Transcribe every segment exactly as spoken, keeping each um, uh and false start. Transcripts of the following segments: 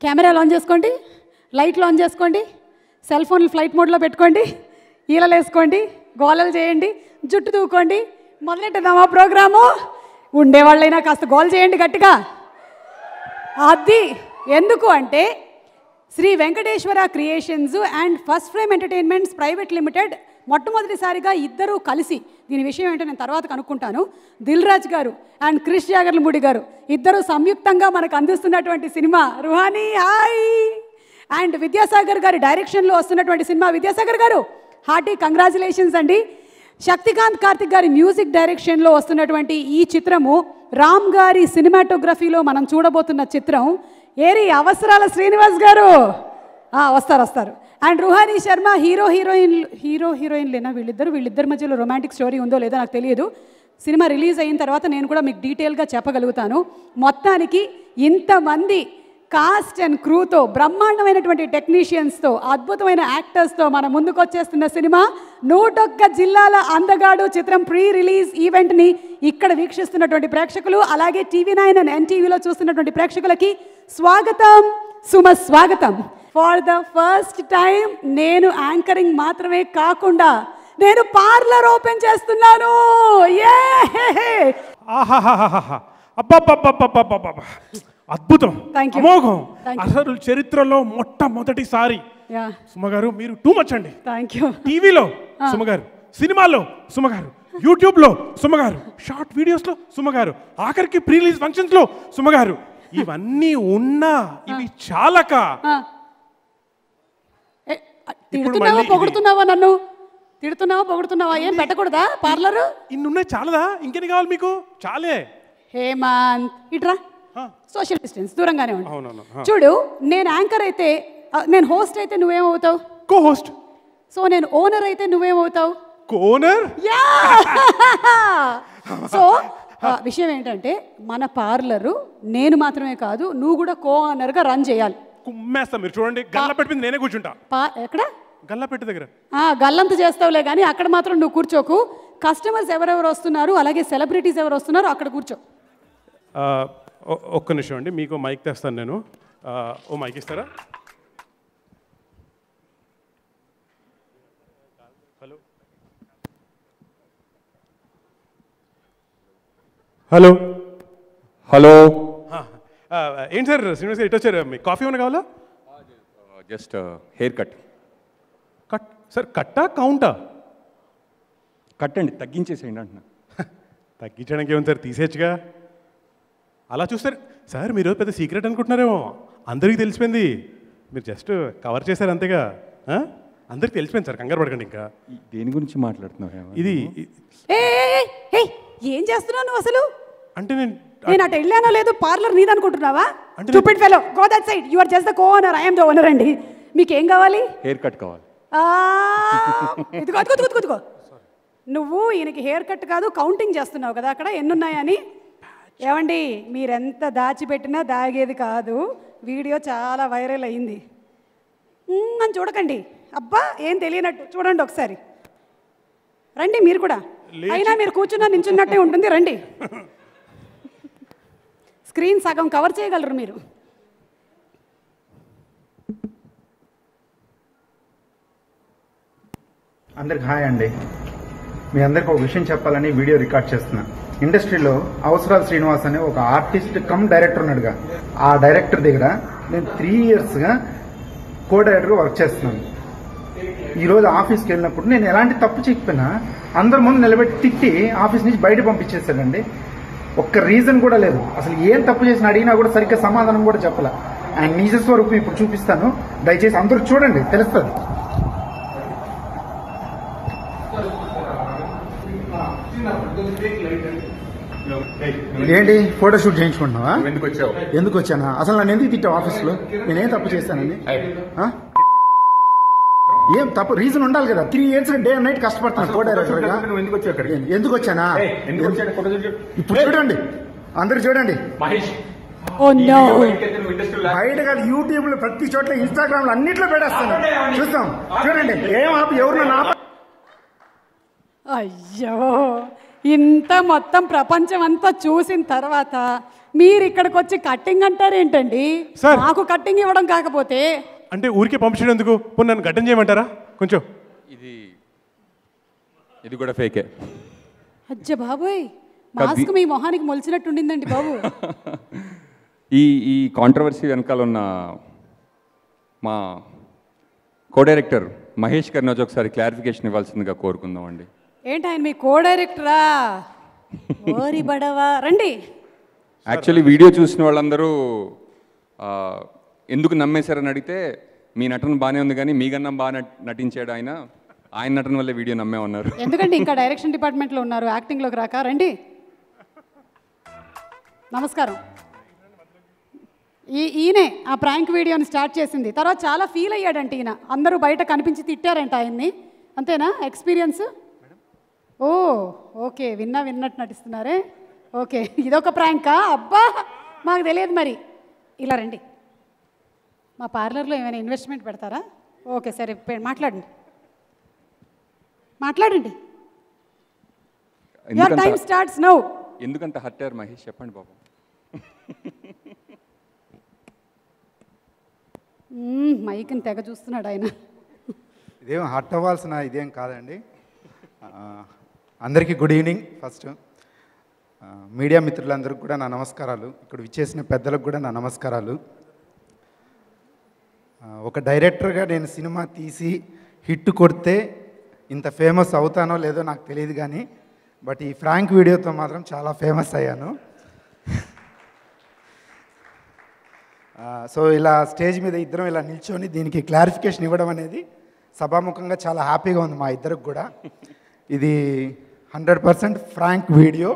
కెమెరాలు ఆన్ చేసుకోండి, లైట్లు ఆన్ చేసుకోండి, సెల్ ఫోన్లు ఫ్లైట్ మోడ్లో పెట్టుకోండి, ఈలలు వేసుకోండి, గోలలు చేయండి, జుట్టు దూకోండి, మొదలెట్టదామా ప్రోగ్రాము. ఉండేవాళ్ళైనా కాస్త గోల్ చేయండి గట్టిగా. అది ఎందుకు అంటే Sri Venkateswara creations and first frame entertainments private limited మొట్టమొదటిసారిగా ఇద్దరూ కలిసి, దీని విషయం ఏంటో నేను తర్వాత కనుక్కుంటాను, దిల్ రాజు గారు అండ్ క్రిష్ జాగర్లమూడి గారు ఇద్దరు సంయుక్తంగా మనకు అందిస్తున్నటువంటి సినిమా రుహానీ హాయ్. అండ్ విద్యాసాగర్ గారి డైరెక్షన్లో వస్తున్నటువంటి సినిమా. విద్యాసాగర్ గారు హార్టీ కంగ్రాచులేషన్స్ అండి. శక్తికాంత్ కార్తిక్ గారి మ్యూజిక్ డైరెక్షన్లో వస్తున్నటువంటి ఈ చిత్రము రామ్ గారి సినిమాటోగ్రఫీలో మనం చూడబోతున్న చిత్రం. ఏరి అవసరాల శ్రీనివాస్ గారు వస్తారు వస్తారు and Ruhani Sharma hero heroine hero హీరోయిన్లేనా వీళ్ళిద్దరు వీళ్ళిద్దరి మధ్యలో రొమాంటిక్ స్టోరీ ఉందో లేదో నాకు తెలియదు. సినిమా రిలీజ్ అయిన తర్వాత నేను కూడా మీకు డీటెయిల్గా చెప్పగలుగుతాను. మొత్తానికి ఇంతమంది కాస్ట్ అండ్ క్రూతో, బ్రహ్మాండమైనటువంటి టెక్నీషియన్స్తో, అద్భుతమైన యాక్టర్స్తో మన ముందుకు వచ్చేస్తున్న సినిమా నూటొక్క జిల్లాల అందగాడు చిత్రం ప్రీ రిలీజ్ ఈవెంట్ని ఇక్కడ వీక్షిస్తున్నటువంటి ప్రేక్షకులు, అలాగే టీవీ నైన్ అండ్ ఎన్టీవీలో చూస్తున్నటువంటి ప్రేక్షకులకి స్వాగతం, సుమ స్వాగతం. ఫర్ ద ఫస్ట్ టైం నేను యాంకరింగ్ మాత్రమే కాకుండా నేను పార్లర్ ఓపెన్ చేస్తున్నాను. అద్భుతం, అమోఘం. అసలు చరిత్రలో మొట్టమొదటిసారి సుమగారు మీరు టూ మచ్ అండి. టీవీలో సుమగారు, సినిమాలో సుమగారు, యూట్యూబ్ లో సుమగారు, షార్ట్ వీడియోస్ లో సుమగారు, ఆఖరికి ప్రీ రిలీజ్ ఫంక్షన్స్ లో సుమగారు. ఇవన్నీ ఉన్నా ఇవి చాలక తిడుతున్నావా పొగుడుతున్నావా? నన్ను తిడుతున్నావా పొగుడుతున్నావా? ఏం పెట్టకూడదా పార్లర్? ఇన్నున్నాయి చాలదా? ఇంకెన్ని కావాలి మీకు? చాలే. హేమంత్ ఇట్రా, సోషల్ డిస్టెన్స్, దూరంగానే ఉండు. చూడు, నేను యాంకర్ అయితే, నేను హోస్ట్ అయితే నువ్వేమవుతావు? Co host. సో నేను ఓనర్ అయితే నువ్వేమవుతావు? ఓనర్. సో విషయం ఏంటంటే మన పార్లరు నేను మాత్రమే కాదు, నువ్వు కూడా కో ఓనర్గా రన్ చేయాలి. కుమ్మేస్తా. మీరు చూడండి, గల్ల పెట్టి నేనే కూర్చుంటా. ఎక్కడ? గల్ల పెట్టి దగ్గర. గల్లంత చేస్తావులే కానీ అక్కడ మాత్రం నువ్వు కూర్చోకు. కస్టమర్స్ ఎవరెవరు వస్తున్నారు, అలాగే సెలబ్రిటీస్ ఎవరు వస్తున్నారు అక్కడ కూర్చో. ఒక్క నిమిషం అండి, మీకు మైక్ తెస్తాను నేను. ఓ మైక్ ఇస్తారా? Hello hello hello. ఏంటి సార్ శ్రీనివాస్ గారు ఇటు వచ్చారు? మీ కాఫీ ఏమైనా కావాలా? Just hair cut. Cut sir? కట్టా కౌంటా? కట్ అండి, తగ్గించేసేయండి అంటున్నా. తగ్గించడానికి ఏముంది సార్, తీసేయచ్చుగా. అలా చూస్తారు సార్, మీరు పెద్ద సీక్రెట్ అనుకుంటున్నారేమో. అందరికీ తెలిసిపోయింది, మీరు జస్ట్ కవర్ చేశారు అంతేగా. అందరికి తెలిసిపోయింది సార్, కంగారు పడకండి. ఇంకా దేని గురించి మాట్లాడుతున్నారు? ఇది ఏం చేస్తున్నావు నువ్వు అసలు? అంటే నేను నేను అటు వెళ్ళానో లేదు, పార్లర్ నీదనుకుంటున్నావా? Stupid fellow, go that side. You are just the co owner, I am the owner అండి. మీకు ఏం కావాలి? హెయిర్ కట్ కావాలి. ఇదిగో అదిగో అదిగో అదిగో, నువ్వు ఈయనకి హెయిర్ కట్ కాదు కౌంటింగ్ చేస్తున్నావు కదా అక్కడ ఎన్నున్నాయని. ఏమండి, మీరెంత దాచిపెట్టినా దాగేది కాదు. వీడియో చాలా వైరల్ అయింది అని చూడకండి. అబ్బా ఏం తెలియనట్టు చూడండి ఒకసారి. రండి మీరు కూడా. అయినా మీరు కూర్చున్నా నించున్నట్టే ఉంటుంది, రండి. స్క్రీన్ సగం కవర్ చేయగలరు మీరు. అందరికి హాయ్ అండి. మీ అందరికి ఒక విషయం చెప్పాలని వీడియో రికార్డ్ చేస్తున్నా. ఇండస్ట్రీలో అవసరాల శ్రీనివాస్ అనే ఒక ఆర్టిస్ట్ కమ్ డైరెక్టర్ ఉన్నాడుగా, ఆ డైరెక్టర్ దగ్గర నేను త్రీ ఇయర్స్గా కో డైరెక్టర్గా వర్క్ చేస్తున్నాను. ఈరోజు ఆఫీస్కి వెళ్ళినప్పుడు నేను ఎలాంటి తప్పు చేయకపోయినా అందరి ముందు నిలబెట్టి తిట్టి ఆఫీస్ నుంచి బయట పంపించేశాడండి. ఒక్క రీజన్ కూడా లేదు. అసలు ఏం తప్పు చేసిన అడిగినా కూడా సరిగ్గా సమాధానం కూడా చెప్పలే. ఆయన నిజ స్వరూపం ఇప్పుడు చూపిస్తాను, దయచేసి అందరూ చూడండి, తెలుస్తుంది. ఏంటి ఫోటోషూట్ చేయించుకుంటున్నావా? ఎందుకు వచ్చావు? ఎందుకు వచ్చానా? అసలు నన్ను ఎందుకు తిట్టావు ఆఫీస్లో? నేనేం తప్పు చేశానండి? ఏం తప్పు రీజన్ ఉండాలి కదా. Three years day and night కష్టపడుతున్నాను కో డైరెక్టర్ గా. ఎందుకు వచ్చానా? ఇప్పుడు చూడండి, అందరు చూడండి. బయట కాదు, యూట్యూబ్ లో ప్రతి చోట్ల, ఇన్స్టాగ్రామ్ లో అన్నిట్లో పెట్టేస్తాను, చూస్తాం. చూడండి, ఏం ఆపి ఎవరు నన్ను ఆప. అయ్యో, ఇంత మొత్తం ప్రపంచం అంతా చూసిన తర్వాత మీరు ఇక్కడికి వచ్చి కట్టింగ్ అంటారేంటండి? సార్. నాకు కట్టింగ్ ఇవ్వడం కాకపోతే అంటే ఊరికే పంపించడం ఎందుకు? పోనీ నన్ను గడ్డం చేయమంటారా కొంచెం? ఇది ఇది కూడా ఫేకే. అజ్జ బాబోయ్, మాస్క్ మీ మొహానికి మొలిచినట్టు ఉండిందండి బాబు. ఈ ఈ కాంట్రవర్సీ వెనకాల ఉన్న మా కో డైరెక్టర్ మహేష్ గారిని వచ్చి ఒకసారి క్లారిఫికేషన్ ఇవ్వాల్సిందిగా కోరుకుందామండి. ఏంటి ఆయన మీ కో డైరెక్టరా? ఓరి బడవా, రండి. యాక్చువల్లీ వీడియో చూసిన వాళ్ళందరూ ఆ, ఎందుకు నమ్మేశారని అడిగితే మీ నటన బాగానే ఉంది కానీ మీ కన్నా బాగా నట- నటించాడు ఆయన, ఆయన నటన వల్లే వీడియో నమ్మేమన్నారు. ఎందుకంటే ఇంకా డైరెక్షన్ డిపార్ట్మెంట్లో ఉన్నారు, యాక్టింగ్లోకి రాక. రండి, నమస్కారం. ఈ ఈయనే ఆ ప్రాంక్ వీడియోని స్టార్ట్ చేసింది. తర్వాత చాలా ఫీల్ అయ్యాడంట ఈయన. అందరూ బయట కనిపించి తిట్టారంట ఆయన్ని. అంతేనా ఎక్స్పీరియన్స్? ఓ ఓకే, విన్నా విన్నట్టు నటిస్తున్నారే. ఓకే, ఇదొక ప్రాంకా? అబ్బా, మాకు తెలియదు మరి. ఇలా రండి, మా పార్లర్లో ఏమైనా ఇన్వెస్ట్మెంట్ పెడతారా? ఓకే సరే, పె- మాట్లాడండి మాట్లాడండి యువర్ ఎందుకంత టైం స్టార్ట్స్ నౌ. ఎందుకంత హట్టారు మహేష్, చెప్పండి బాబు. మైక్ని తెగ చూస్తున్నాడు ఆయన. ఇదేం హట్ అవ్వాల్సిన ఇదేం కాదండి. ఆ, అందరికీ గుడ్ ఈవినింగ్. ఫస్ట్ ఆ, మీడియా మిత్రులందరికీ కూడా నా నమస్కారాలు. ఇక్కడ విచ్చేసిన పెద్దలకు కూడా నా నమస్కారాలు. ఆ, ఒక డైరెక్టర్గా నేను సినిమా తీసి హిట్ కొడితే ఇంత ఫేమస్ అవుతానో లేదో నాకు తెలియదు కానీ, బట్ ఈ ఫ్రాంక్ వీడియోతో మాత్రం చాలా ఫేమస్ అయ్యాను. సో ఇలా స్టేజ్ మీద ఇద్దరం ఇలా నిల్చొని దీనికి క్లారిఫికేషన్ ఇవ్వడం అనేది సభాముఖంగా చాలా హ్యాపీగా ఉంది మా ఇద్దరికి కూడా. ఇది hundred percent frank video.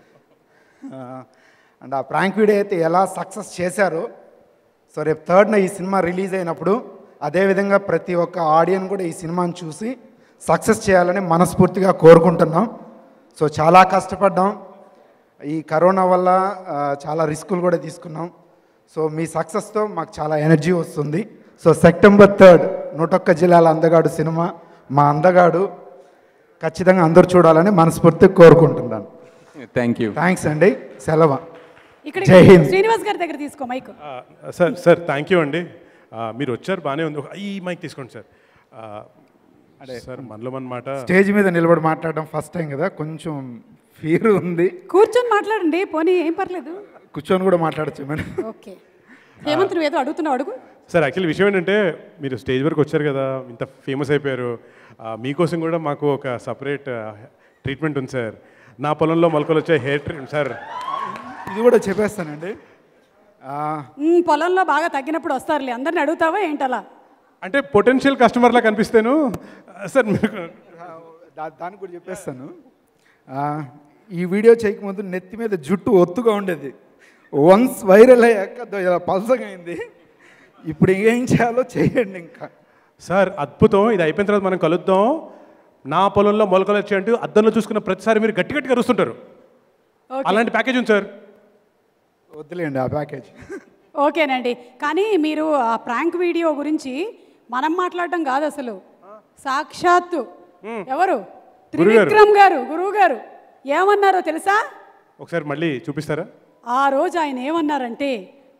And ఆ ప్రాంక్ వీడియో అయితే ఎలా సక్సెస్ చేశారో, సో రేపు థర్డ్న ఈ సినిమా రిలీజ్ అయినప్పుడు అదేవిధంగా ప్రతి ఒక్క ఆడియన్ కూడా ఈ సినిమాని చూసి సక్సెస్ చేయాలని మనస్ఫూర్తిగా కోరుకుంటున్నాం. సో చాలా కష్టపడ్డాం. ఈ కరోనా వల్ల ఆ, చాలా రిస్కులు కూడా తీసుకున్నాం. సో మీ సక్సెస్తో మాకు చాలా ఎనర్జీ వస్తుంది. సో సెప్టెంబర్ థర్డ్ నూటొక్క జిల్లాల అందగాడు సినిమా, మా అందగాడు ఖచ్చితంగా అందరూ చూడాలని మనస్ఫూర్తిగా కోరుకుంటున్నాను. Thank you. థ్యాంక్స్ అండి. సెలవు. ఇక్కడ జై హింద్. శ్రీనివాస్ గారి దగ్గర తీసుకో మైక్. ఆ, సార్ సార్ థ్యాంక్ యూ అండి. ఆ, మీరు వచ్చారు బాగానే ఉంది. ఒక- ఈ మైక్ తీసుకోండి సార్. ఆ, అదే సార్, మనలో మన మాట. స్టేజ్ మీద నిలబడి మాట్లాడడం ఫస్ట్ టైం కదా, కొంచెం ఫీర్ ఉంది. కూర్చొని మాట్లాడండి, పోనీ ఏం పర్లేదు. కూర్చొని కూడా మాట్లాడచ్చు మేడం. ఓకే, హేమంత్ నువ్వు ఏదో అడుగుతున్నావు, అడుగు. సార్ యాక్చువల్లీ విషయం ఏంటంటే మీరు స్టేజ్ వరకు వచ్చారు కదా, ఇంత ఫేమస్ అయిపోయారు. ఆ, మీకోసం కూడా మాకు ఒక సపరేట్ ట్రీట్మెంట్ ఉంది సార్. నా పొలంలో మొలకలు వచ్చే హెయిర్ ట్రీట్మెంట్ సార్. ఇది కూడా చెప్పేస్తానండి. ఆ, మ్, పొలంలో బాగా తగ్గినప్పుడు వస్తారులే, అందరిని అడుగుతావా ఏంటలా? అంటే పొటెన్షియల్ కస్టమర్లా కనిపిస్తాను సార్ మీకు. దా- దానికి కూడా చెప్పేస్తాను. ఆ, ఈ వీడియో చేయకముందు నెత్తి మీద జుట్టు ఒత్తుగా ఉండేది. వన్స్ వైరల్ అయ్యాక దో ఇలా పల్సగా అయింది. ఇప్పుడు ఏం చేయాలో చేయండి. ఇంకా సార్ అద్భుతం. ఇది అయిపోయిన తర్వాత మనం కలుద్దాం. నా పొలంలో మొలకలు వచ్చాయంటూ అద్దంలో చూసుకున్న ప్రతిసారి మీరు గట్టి గట్టిగా అరుస్తుంటారు. ఓకే. అలాంటి ప్యాకేజ్ ఉంది సార్. వద్దులేండి ఆ ప్యాకేజ్. ఓకేనండి, కానీ మీరు ఆ ప్రాంక్ వీడియో గురించి మనం మాట్లాడటం కాదు అసలు. సాక్షాత్తు ఎవరు, త్రివిక్రమ్ గారు, గురువు గారు ఏమన్నారో తెలుసా? ఒకసారి మళ్ళీ చూపిస్తారా? ఆ రోజు ఆయన ఏమన్నారంటే,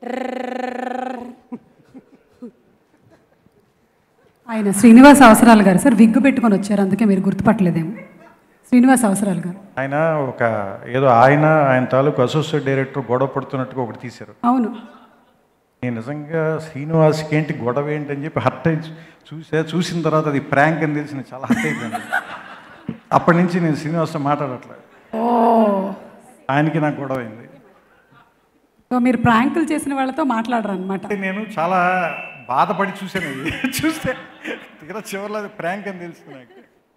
ఆయన శ్రీనివాస్ అవసరాలు గారు సార్, విగ్గు పెట్టుకొని వచ్చారు, అందుకే మీరు గుర్తుపట్టలేదేమో. శ్రీనివాస్ అవసరాలు గారు ఆయన ఒక ఏదో ఆయన ఆయన తాలూకు అసోసియేట్ డైరెక్టర్ గొడవ పడుతున్నట్టుగా ఒకటి తీశారు. అవును. నేను నిజంగా శ్రీనివాస్కి ఏంటి గొడవ ఏంటి అని చెప్పి హర్ట్ అయి చూసా. చూసిన తర్వాత అది ప్రాంక్ అని తెలిసి నేను చాలా హర్ట్ అయిపోయాను. అప్పటి నుంచి నేను శ్రీనివాస్తో మాట్లాడట్లేదు. ఓ, ఆయనకి నాకు గొడవ అయింది. సో మీరు ప్రాంకులు చేసిన వాళ్ళతో మాట్లాడరు అనమాట. అంటే నేను చాలా బాధపడి చూశాను. అది చూస్తే తీరా చివరిలో అది ప్రాంక్ అని తెలిసింది నాకు.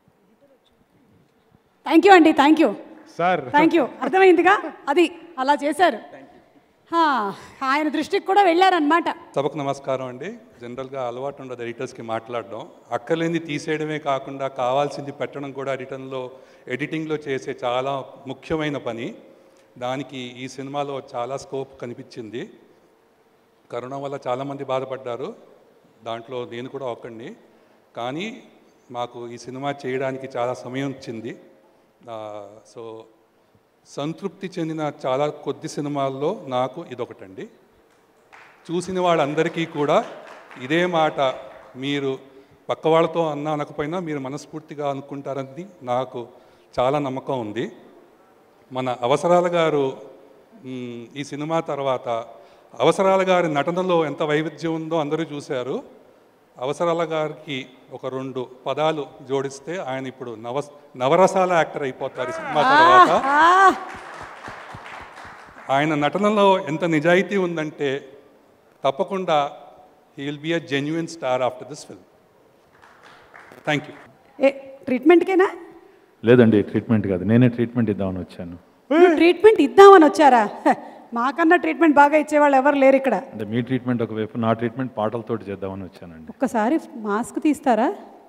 థ్యాంక్ యూ అండి, thank you sir thank you. అర్థమైందిగా, అది అలా చేశారు. హా, ఆయన దృష్టికి కూడా వెళ్ళారనమాట. సభకు నమస్కారం అండి. జనరల్గా అలవాటు ఉండదు ఎడిటర్స్కి మాట్లాడడం. అక్కర్లేనిది తీసేయడమే కాకుండా కావాల్సింది పెట్టడం కూడా ఎడిటర్లో ఎడిటింగ్లో చేసే చాలా ముఖ్యమైన పని. దానికి ఈ సినిమాలో చాలా స్కోప్ కనిపించింది. కరోనా వల్ల చాలామంది బాధపడ్డారు, దాంట్లో నేను కూడా ఒక్కడిని. కానీ మాకు ఈ సినిమా చేయడానికి చాలా సమయం వచ్చింది. సో సంతృప్తి చెందిన చాలా కొద్ది సినిమాల్లో నాకు ఇదొకటండి. చూసిన వాళ్ళందరికీ కూడా ఇదే మాట మీరు పక్క వాళ్ళతో అన్నా అనకపోయినా మీరు మనస్ఫూర్తిగా అనుకుంటారని నాకు చాలా నమ్మకం ఉంది. మన అవసరాల గారు ఈ సినిమా తర్వాత అవసరాల గారి నటనలో ఎంత వైవిధ్యం ఉందో అందరూ చూశారు. అవసరాల గారికి ఒక రెండు పదాలు జోడిస్తే ఆయన ఇప్పుడు నవ నవరసాల యాక్టర్ అయిపోతారు ఈ సినిమా తర్వాత. ఆయన నటనలో ఎంత నిజాయితీ ఉందంటే తప్పకుండా he will be a genuine star after this film. Thank you. ఏ ట్రీట్మెంట్కేనా? లేదండి, ట్రీట్మెంట్ కాదు, నేనే ట్రీట్మెంట్ ఇద్దామని వచ్చాను. ట్రీట్మెంట్ ఇద్దామని వచ్చారా? మాకన్నా ట్రీట్మెంట్ బాగా ఇచ్చేవాళ్ళు ఎవరు లేరు ఇక్కడ. అంటే మీ ట్రీట్మెంట్ ఒకవైపు, నా ట్రీట్మెంట్ పాటలతోటి చేద్దామని వచ్చానండి. ఒక్కసారి మాస్క్ తీస్తారా?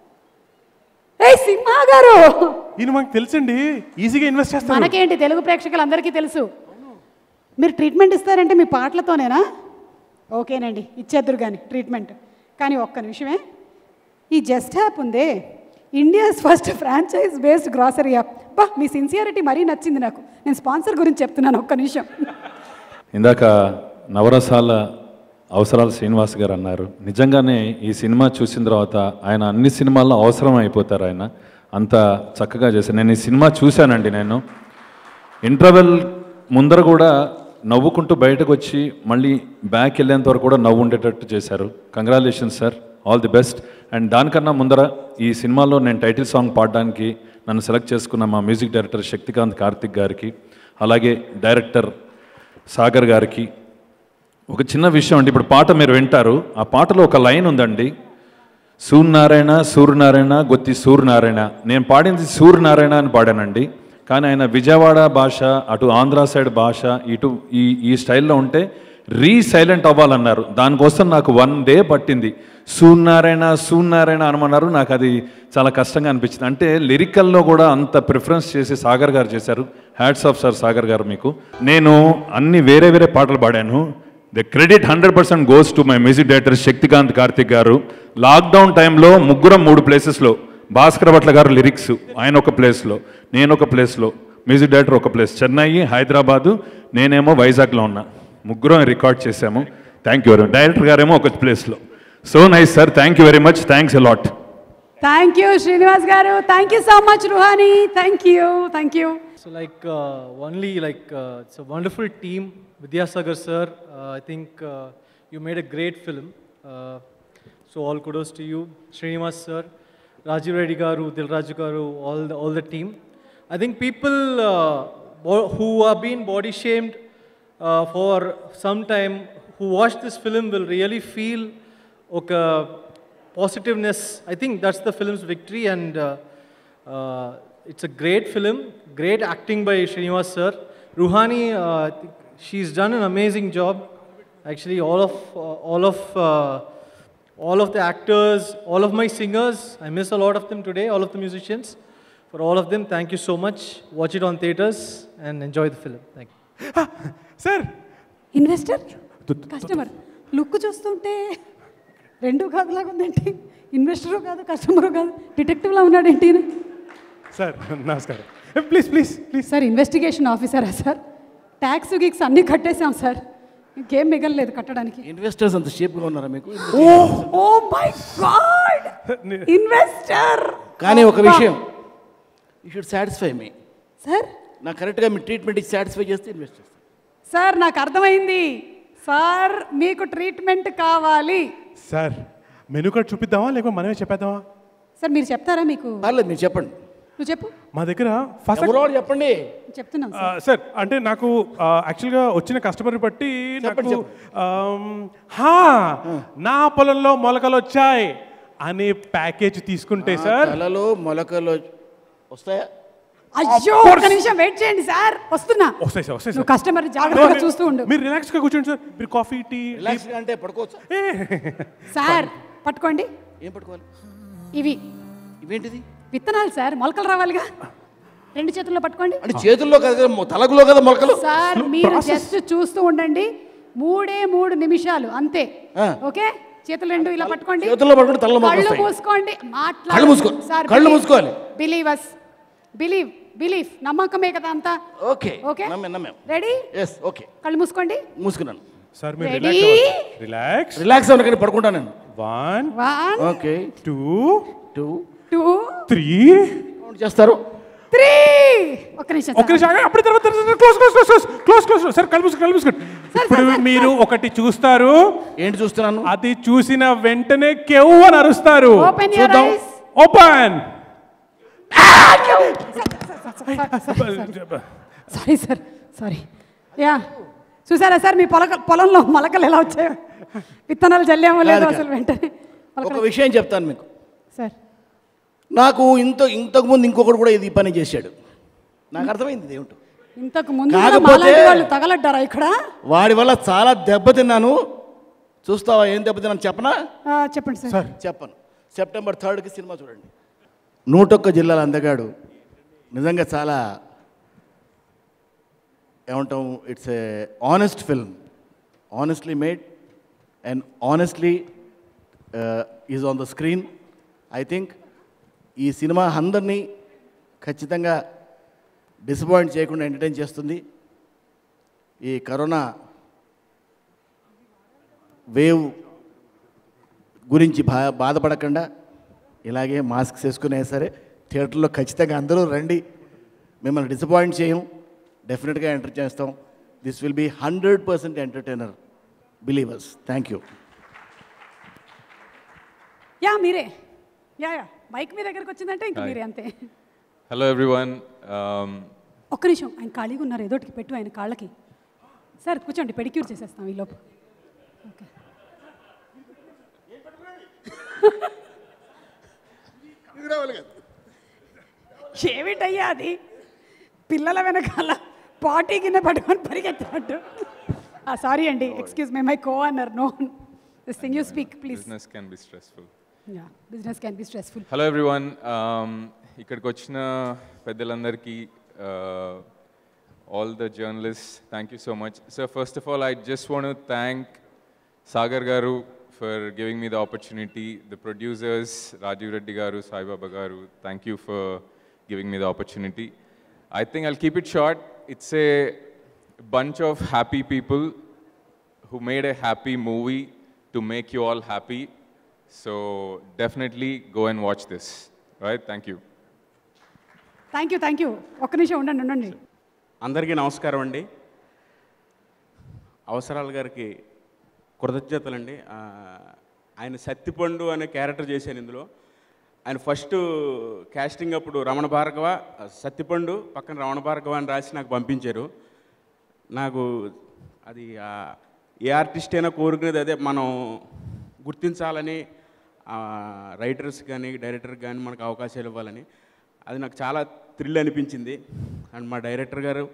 ఏ సింహా గారు, ఈయన మాకు తెలుసండి, ఈజీగా ఇన్వెస్ట్ చేస్తారు. మనకేంటి, తెలుగు ప్రేక్షకులందరికీ తెలుసు. మీరు ట్రీట్మెంట్ ఇస్తారంటే మీ పాటలతోనేనా? ఓకేనండి, ఇచ్చేద్దరు కానీ ట్రీట్మెంట్. కానీ ఒక్క నిమిషమే, ఈ జస్ట్ యాప్ ఉందే, India's first franchise based grocery app. బా, మీ సిన్సియారిటీ మరీ నచ్చింది నాకు. నేను స్పాన్సర్ గురించి చెప్తున్నాను, ఒక్క నిమిషం. ఇందాక నవరసాల అవసరాల శ్రీనివాస్ గారు అన్నారు. నిజంగానే ఈ సినిమా చూసిన తర్వాత ఆయన అన్ని సినిమాల్లో అవసరం అయిపోతారు. ఆయన అంత చక్కగా చేశారు. నేను ఈ సినిమా చూశానండి. నేను ఇంటర్వెల్ ముందర కూడా నవ్వుకుంటూ బయటకు వచ్చి మళ్ళీ బ్యాక్ వెళ్ళేంత వరకు కూడా నవ్వు ఉండేటట్టు చేశారు. Congratulations sir, all the best. And దానికన్నా ముందర ఈ సినిమాలో నేను టైటిల్ సాంగ్ పాడడానికి నన్ను సెలెక్ట్ చేసుకున్న మా మ్యూజిక్ డైరెక్టర్ శక్తికాంత్ కార్తిక్ గారికి, అలాగే డైరెక్టర్ సాగర్ గారికి ఒక చిన్న విషయం అండి. ఇప్పుడు పాట మీరు వింటారు, ఆ పాటలో ఒక లైన్ ఉందండి, సూర్యనారాయణ సూర్యనారాయణ గొత్తి సూర్యనారాయణ. నేను పాడింది సూర్యనారాయణ అని పాడానండి, కానీ ఆయన విజయవాడ భాష, అటు ఆంధ్ర సైడ్ భాష, ఇటు ఈ ఈ స్టైల్లో ఉంటే రీ సైలెంట్ అవ్వాలన్నారు. దానికోసం నాకు వన్ డే పట్టింది. సూర్యనారాయణ సూర్యనారాయణ అనమన్నారు. నాకు అది చాలా కష్టంగా అనిపించింది. అంటే లిరికల్లో కూడా అంత ప్రిఫరెన్స్ చేసి సాగర్ గారు చేశారు. హ్యాట్స్ ఆఫ్ సార్ సాగర్ గారు మీకు. నేను అన్ని వేరే వేరే పాటలు పాడాను. The credit hundred percent goes to my music director Shaktikanth Karthik గారు. లాక్డౌన్ టైంలో ముగ్గురం మూడు ప్లేసెస్లో, భాస్కర్ భట్ల గారు లిరిక్స్, ఆయన ఒక ప్లేస్లో, నేను ఒక ప్లేస్లో, మ్యూజిక్ డైరెక్టర్ ఒక ప్లేస్, చెన్నై, హైదరాబాదు, నేనేమో వైజాగ్లో ఉన్నా. ముగ్గురం రికార్డ్ చేశాము. Thank you very much. Director గారేమో ఒక ప్లేస్లో. So nice sir, thank you very much. Thanks a lot. Thank you Srinivas గారు. Thank you so much Ruhani. Thank you, thank you. So like uh, only like uh, it's a wonderful team. Vidyasagar sir, uh, I think uh, you made a great film. Uh, so all kudos to you. Srinivas sir, Rajiv Reddy garu, Dilraju garu, all the all the team. I think people uh, bo- who have been body shamed uh, for some time, who watch this film will really feel okay, positiveness. I think that's the film's victory, and uh, uh, it's a great film, great acting by Srinivas sir. Ruhani, uh, she's done an amazing job. Actually, all of uh, all of uh, all of the actors, all of my singers, I miss a lot of them today. All of the musicians, for all of them, thank you so much. Watch it on theaters and enjoy the film. Thank you. Sir, investor customer look చూస్తుంటే రెండు కాదులాగా ఉందేంటి? Investor కాదు, customer కాదు, డిటెక్టివ్లా ఉన్నాడేంటి? Sir నమస్కారం. Please please please sir, investigation ఆఫీసరా సార్? ట్యాక్స్ గిక్స్ అన్నీ కట్టేసాం సార్, ఇంకేం మిగలలేదు కట్టడానికి. ఇన్వెస్టర్స్ అంత షేప్గా ఉన్నారా మీకు? Oh my god, investor. కానీ ఒక విషయం, you should satisfy me sir. నాకు కరెక్ట్గా మీ ట్రీట్మెంట్ ఇచ్చి సాటిస్ఫై చేస్తే ఇన్వెస్ట్ చేస్తాను సార్. నాకు అర్థమైంది సార్, మీకు ట్రీట్మెంట్ కావాలి. సార్, మెనూ కార్డ్ చూపిద్దామా లేకపోతే మనమే చెప్పేద్దామా? సార్ మీరు చెప్తారా? మీకు పర్లేదు, మీరు చెప్పండి. నువ్వు చెప్పు. మా దగ్గర ఫస్ట్ ఎవరో ఒకరు చెప్పండి. చెప్తున్నాను ఆ, సార్, అంటే నాకు ఆ, యాక్చువల్గా వచ్చిన కస్టమర్ బట్టి నాకు ఆమ్, హా నా పొలంలో మొలకలు వచ్చాయి అనే ప్యాకేజ్ తీసుకుంటే సార్, కలలో మొలకలు వస్తాయా? అయ్యో, ఒక నిమిషం వెయిట్ చేయండి సార్, వస్తున్నా. వస్తాయి సార్, వస్తాయి నువ్వు సార్. కస్టమర్ జాగ్రత్తగా చూస్తూ ఉండు. మీరు రిలాక్స్గా కూర్చోండి సార్. మీరు కాఫీ టీ రిలాక్స్ అంటే పడుకోవచ్చు సార్. పట్టుకోండి. ఏం పట్టుకోవాలి? ఇవి ఇవేంటిది? విత్తనాలు సార్, మొలకలు రావాలిగా. రెండు చేతుల్లో పట్టుకోండి. అంటే చేతుల్లో కదా, తలకులో కదా మొలకలు. సార్ మీరు జస్ట్ చూస్తూ ఉండండి, మూడే మూడు నిమిషాలు అంతే. ఓకే, చేతులు రెండు ఇలా పట్టుకోండి. చేతుల్లో పట్టుకోండి, తలలో మొలకలు కళ్ళు వస్తాయి. మూసుకోండి, కళ్ళు మూసుకో సార్. కళ్ళు మూసుకోవాలి. Believe us, believe. బిలీఫ్ నమ్మకమే కదా అంతా. ఓకే ఓకే నమ్మే నమ్మే రెడీ? Yes okay. కళ్ళు మూసుకోండి. మూసుకున్నాను సార్ మీరు రెడీ? రిలాక్స్ రిలాక్స్ అవ్వండి కానీ పడుకుంటాను నేను. One one okay two two two three count చేస్తారు. త్రీ ఒక్క నిమిషం ఒక్క నిమిషం ఆగండి. అప్పుడే తర్వాత close close close close close sir కళ్ళు మూసుకోండి కళ్ళు మూసుకోండి. ఇప్పుడు మీరు ఒకటి చూస్తారు. ఏంటి చూస్తున్నాను? అది చూసిన వెంటనే కెవ్వు అని అరుస్తారు. ఓపెన్ యువర్ చూద్దాం. Eyes. Open. Sorry sir sorry. Yeah చూసారా సార్ మీ పొల పొలంలో మొలకలు ఎలా వచ్చాయో, విత్తనాలు చల్లామో లేదో అసలు వెంటనే ఒక విషయం చెప్తాను మీకు. సార్ నాకు ఇంత ఇంతకుముందు ఇంకొకటి కూడా ఇది పని చేశాడు. నాకు అర్థమైంది ఇది ఏమిటో. ఇంతకు ముందు కాకపోతే వాళ్ళు తగలడ్డారా ఇక్కడ? వాడి వల్ల చాలా దెబ్బతిన్నాను. చూస్తావా ఏం దెబ్బతిన్నాను చెప్పనా? ఆ, చెప్పండి సార్. చెప్పను. సెప్టెంబర్ థర్డ్కి సినిమా చూడండి. నూటొక్క జిల్లాల అందగాడు నిజంగా చాలా ఏమంటాం, it's a honest film, honestly made and honestly is on the screen. I think ఈ సినిమా అందరినీ ఖచ్చితంగా డిసప్పాయింట్ చేయకుండా ఎంటర్టైన్ చేస్తుంది. ఈ కరోనా వేవ్ గురించి బా బాధపడకుండా ఇలాగే మాస్క్స్ వేసుకునే సరే థియేటర్లో ఖచ్చితంగా అందరూ రండి. మిమ్మల్ని డిసప్పాయింట్ చేయం, డెఫినెట్గా ఎంటర్ చేస్తాం. This will be hundred percent entertainer, believers. Thank you. Yeah మీరే. యా యా మైక్ మీ దగ్గరకు వచ్చిందంటే ఇంక మీరే అంతే. Hello everyone. ఒక్క నిమిషం, ఆయన ఖాళీగా ఉన్నారు, ఏదోటికి పెట్టు ఆయన కాళ్ళకి. సార్ కూర్చోండి, పెడిక్యూర్ చేసేస్తాం ఈ లోపు. ఓకే ఏమిటయ్యా అది, పిల్లల వెనకాల పార్టీ కింద పట్టుకొని పరిగెత్తినట్టు. సారీ అండి, excuse me, my co owner no this thing you speak please. Business can be stressful. Yeah business can be stressful. Hello everyone. ఇక్కడికి వచ్చిన పెద్దలందరికీ, all the journalists, thank you so much. So first of all, I just want to thank Sagar Garu for giving me the opportunity. The producers, Rajiv Reddy Garu, Sai Baba Garu, thank you for giving me the opportunity. I think I'll keep it short. It's a bunch of happy people who made a happy movie to make you all happy. So definitely go and watch this. Right? Thank you. Thank you, thank you. ఒక్క నిమిషం ఉండండి ఉండండి. అందరికీ నమస్కారం అండి. అవసరాల గారికి కృతజ్ఞతలండి. ఆయన సత్తిపండు అనే క్యారెక్టర్ చేశాను ఇందులో. ఆయన ఫస్ట్ క్యాస్టింగ్ అప్పుడు రమణ భార్గవ సత్తిపండు పక్కన రమణ భార్గవ అని రాసి నాకు పంపించారు. నాకు అది ఏ ఆర్టిస్ట్ అయినా కోరుకునేది అదే, మనం గుర్తించాలని, రైటర్స్ కానీ డైరెక్టర్కి కానీ మనకు అవకాశాలు ఇవ్వాలని. అది నాకు చాలా థ్రిల్ అనిపించింది. అండ్ మా డైరెక్టర్ గారు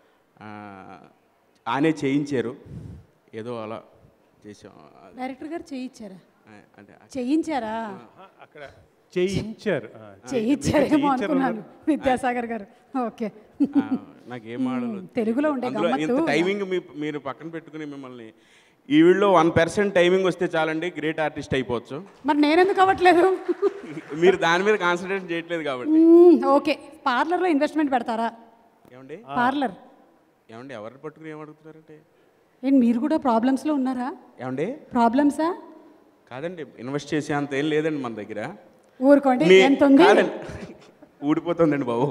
ఆనే చేయించారు, ఏదో అలా చేసాం. డైరెక్టర్ గారు చేయించారా? అంటే చేయించారా? అక్కడ చేయించారు చేయించారేమో అనుకున్నాను. విద్యాసాగర్ గారు ఓకే. నాకేం ఆడలు తెలుగులో ఉండే గమ్మత్తు. టైమింగ్ మీరు పక్కన పెట్టుకుని మిమ్మల్ని ఈ వీళ్ళలో వన్ పర్సెంట్ టైమింగ్ వస్తే చాలండి, గ్రేట్ ఆర్టిస్ట్ అయిపోవచ్చు. మరి నేనెందుకు అవ్వట్లేదు? మీరు దాని మీద కాన్సన్ట్రేట్ చేయట్లేదు కాబట్టి. ఓకే, పార్లర్లో ఇన్వెస్ట్మెంట్ పెడతారా? ఏమండి పార్లర్ ఏమండి ఎవరిని పట్టుకుని ఏమడుగుతున్నారంటే? ఏంటి మీరు కూడా ప్రాబ్లమ్స్లో ఉన్నారా? ఏమండి ప్రాబ్లమ్సా? కాదండి, ఇన్వెస్ట్ చేసే అంత ఏం లేదండి మన దగ్గర. ఊరుకోండి, ఎంత ఉంది? ఊడిపోతుందండి బాబు.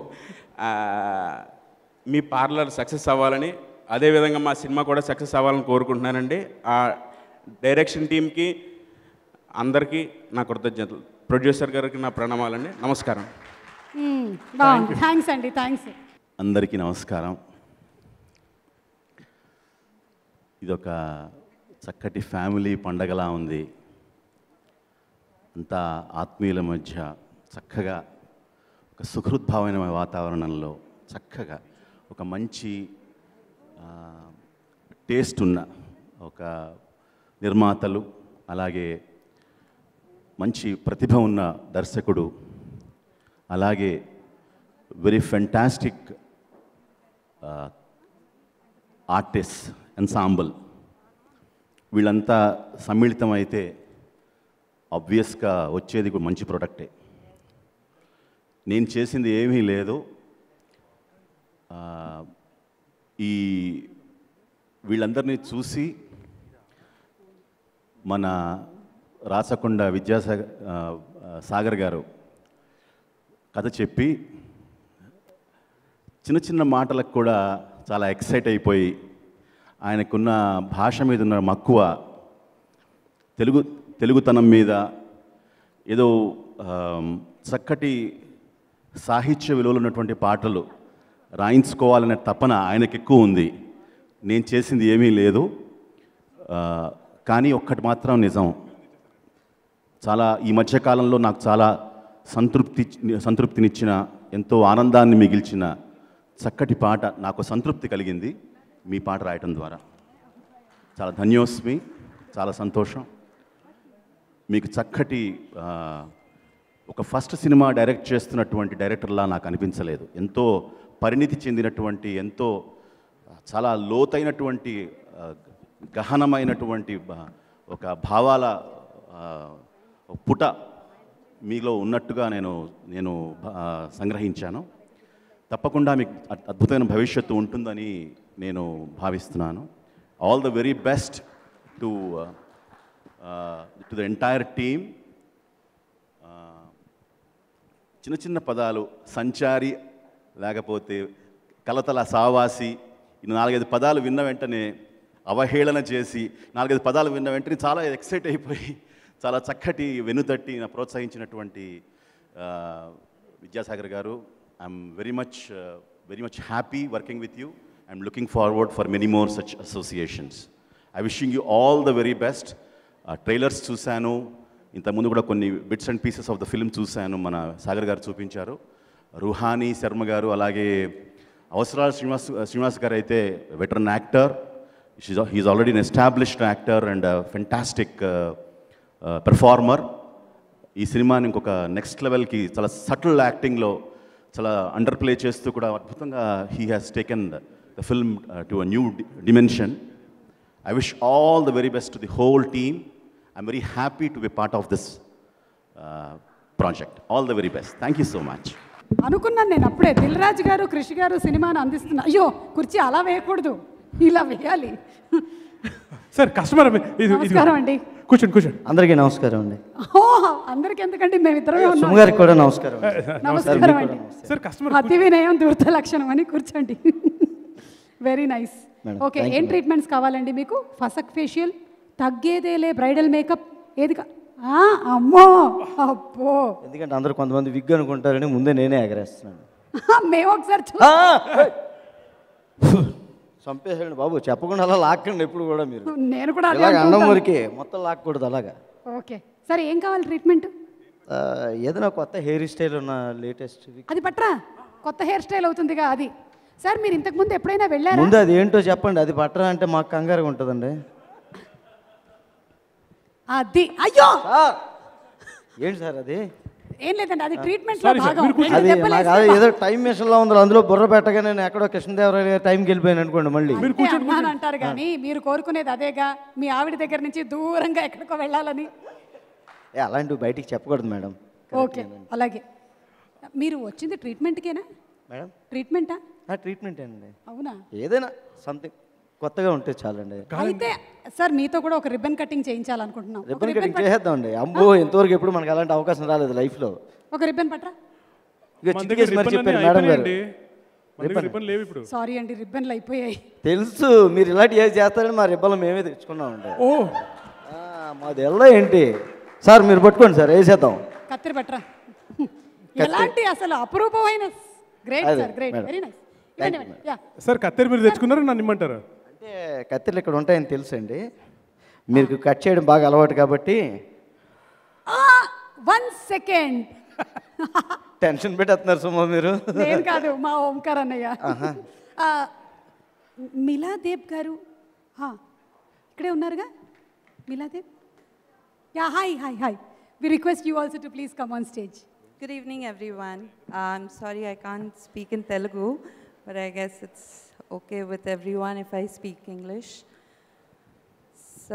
మీ పార్లర్ సక్సెస్ అవ్వాలని, అదేవిధంగా మా సినిమా కూడా సక్సెస్ అవ్వాలని కోరుకుంటున్నానండి. ఆ డైరెక్షన్ టీంకి అందరికీ నా కృతజ్ఞతలు, ప్రొడ్యూసర్ గారికి నా ప్రణామాలండి. నమస్కారం. బాగుంది, థ్యాంక్స్ అండి, థ్యాంక్స్. అందరికీ నమస్కారం. ఇదొక చక్కటి ఫ్యామిలీ పండగలా ఉంది. అంతా ఆత్మీయుల మధ్య చక్కగా ఒక సుహృద్భావమైన వాతావరణంలో చక్కగా ఒక మంచి టేస్ట్ ఉన్న ఒక నిర్మాతలు, అలాగే మంచి ప్రతిభ ఉన్న దర్శకుడు, అలాగే వెరీ ఫెంటాస్టిక్ ఆర్టిస్ట్ ఎన్సాంబుల్, వీళ్ళంతా సమ్మిళితమైతే ఆబ్వియస్గా వచ్చేది కూడా మంచి ప్రోడక్టే. నేను చేసింది ఏమీ లేదు, ఈ వీళ్ళందరినీ చూసి మన రాచకొండ విద్యాసాగర్ సాగర్ గారు కథ చెప్పి చిన్న చిన్న మాటలకు కూడా చాలా ఎక్సైట్ అయిపోయి ఆయనకున్న భాష మీద ఉన్న మక్కువ, తెలుగు తెలుగుతనం మీద ఏదో చక్కటి సాహిత్య విలువలు ఉన్నటువంటి పాటలు రాయించుకోవాలనే తపన ఆయనకు ఎక్కువ ఉంది. నేను చేసింది ఏమీ లేదు. కానీ ఒక్కటి మాత్రం నిజం, చాలా ఈ మధ్యకాలంలో నాకు చాలా సంతృప్తి సంతృప్తినిచ్చిన, ఎంతో ఆనందాన్ని మిగిల్చిన చక్కటి పాట నాకు సంతృప్తి కలిగింది మీ పాట రాయటం ద్వారా. చాలా ధన్యోస్మి, చాలా సంతోషం. మీకు చక్కటి ఒక ఫస్ట్ సినిమా డైరెక్ట్ చేస్తున్నటువంటి డైరెక్టర్లా నాకు అనిపించలేదు. ఎంతో పరిణితి చెందినటువంటి, ఎంతో చాలా లోతైనటువంటి గహనమైనటువంటి ఒక భావాల పుట మీలో ఉన్నట్టుగా నేను నేను సంగ్రహించాను. తప్పకుండా మీకు అద్భుతమైన భవిష్యత్తు ఉంటుందని నేను భావిస్తున్నాను. All the very best to to the entire team. చిన్న చిన్న పదాలు, సంచారి లేకపోతే కలతల సావాసి, ఈ నాలుగైదు పదాలు విన్న వెంటనే అవహేళన చేసి నాలుగైదు పదాలు విన్న వెంటనే చాలా ఎక్సైట్ అయిపోయి చాలా చక్కటి వెనుతట్టి నా ప్రోత్సహించినటువంటి విద్యాసాగర్ గారు, I'm very much very much happy working with you. I'm looking forward for many more such associations. I wishing you all the very best. Trailers చూశాను, ఇంతకుముందు కూడా కొన్ని bits and pieces of the film చూశాను, మన సాగర్ గారు చూపించారు. రుహానీ శర్మ గారు, అలాగే అవసరాల శ్రీనివాస్ శ్రీనివాస్ గారు అయితే veteran actor. He's already an established actor and fantastic performer. ఈ సినిమాని ఇంకొక నెక్స్ట్ లెవెల్కి చాలా సటిల్ యాక్టింగ్లో చాలా అండర్ ప్లే చేస్తూ కూడా అద్భుతంగా he has taken the film to a new dimension. I wish all the very best to the whole team. I'm very happy to be part of this project. All the very best. Thank you so much. అనుకున్నాను నేను అప్పుడే, దిల్ రాజు గారు కృషి గారు సినిమాను అందిస్తున్నా. అయ్యో కుర్చీ అలా వేయకూడదు, ఇలా వేయాలి. సార్ కస్టమర్ నమస్కారం అండి. కూర్చోండి కూర్చోండి. అందరికీ నమస్కారం అండి. అందరికి ఎందుకండి, మేము ఇద్దరమే ఉన్నాం. సుమ గారికి కూడా నమస్కారం. నమస్కారం అండి. సార్ కస్టమర్ అతి వినయం దూరత లక్షణం అని కూర్చోండి. Very nice. ఓకే, ఏం ట్రీట్మెంట్స్ కావాలండి మీకు? ఫసక్ ఫేషియల్, తగ్గేదేలే బ్రైడల్ మేకప్, ఏది కా అమ్మో అబ్బో. ఎందుకంటే అందరూ కొంతమంది విగ్ అనుకుంటారని ముందే నేనే ఎగరేస్తున్నాను. మేము ఒకసారి చంపేసాడు బాబు, చెప్పకుండా అలా లాక్కండి ఎప్పుడు కూడా మీరు. నేను కూడా అన్నం వరకే, మొత్తం లాక్కూడదు అలాగా. ఓకే, సరే ఏం కావాలి ట్రీట్మెంట్? ఏదైనా కొత్త హెయిర్ స్టైల్ ఉన్న లేటెస్ట్. అది పట్రా, కొత్త హెయిర్ స్టైల్ అవుతుందిగా అది. సార్ మీరు ఇంతకు ముందు ఎప్పుడైనా వెళ్ళారా? ముందు అది ఏంటో చెప్పండి. అది పట్రా అంటే మాకు కంగారుగా ఉంటుందండి. అది అయ్యో ఏంటి సార్ అది? ఏం లేదండి, అది ట్రీట్మెంట్ లో భాగం. అది నాకు ఏదో టైం మిషన్ లో ఉంది, అందులో బుర్ర పెట్టగా నేను ఎక్కడో కృష్ణదేవరాయ టైంకి వెళ్ళిపోయాను అనుకోండి. మళ్ళీ అంటారు కానీ మీరు కోరుకునేది అదేగా, మీ ఆవిడ దగ్గర నుంచి దూరంగా ఎక్కడికో వెళ్ళాలని. అలాంటివి బయటికి చెప్పకూడదు మేడం. ఓకే, అలాగే. మీరు వచ్చింది ట్రీట్మెంట్కేనా మేడం? ట్రీట్మెంటా? ట్రీట్మెంట్ అండి. అవునా? ఏదైనా సంథింగ్ కొత్తగా ఉంటే చాలండి. అయితే సార్ మీతో కూడా ఒక రిబ్బన్ కటింగ్ చేయించాలనుకుంటున్నాం. రిబ్బన్ కటింగ్ చేసేద్దామండి. అమ్మో, ఇంతవరకు ఎప్పుడు మనకి అలాంటి అవకాశం రాలేదు లైఫ్లో. ఒక రిబ్బన్ పట్రా. ఇక చిటికేసి మరి చెప్పారు మేడం గారు. సారీ అండి, రిబ్బన్లు అయిపోయాయి. తెలుసు మీరు ఇలాంటి ఏది చేస్తారని మా రిబ్బన్లు మేమే తెచ్చుకున్నామండి. మాది ఎలా ఏంటి సార్? మీరు పట్టుకోండి సార్, వేసేద్దాం. కత్తిరి పట్రా. ఎలాంటి అసలు అపురూపమైన. Great sir, great, very nice. Sir కత్తెర మీరు తెచ్చుకున్నారు, నన్ను ఇమ్మంటారా? అంటే కత్తెరలు ఇక్కడ ఉంటాయని తెలుసు అండి, మీకు కట్ చేయడం బాగా అలవాటు కాబట్టి. వన్ సెకండ్, టెన్షన్ పెట్టేస్తున్నారు సుమా మీరు. నేను కాదు, మా ఓంకార్ అన్నయ్య. మిలాదేవ్ గారు ఇక్కడే ఉన్నారుగా. Miladev, yeah, hi hi hi. We request you also to please come on stage. Good evening, everyone. Uh, I'm sorry I can't speak in Telugu, but I guess it's okay with everyone if I speak English. So,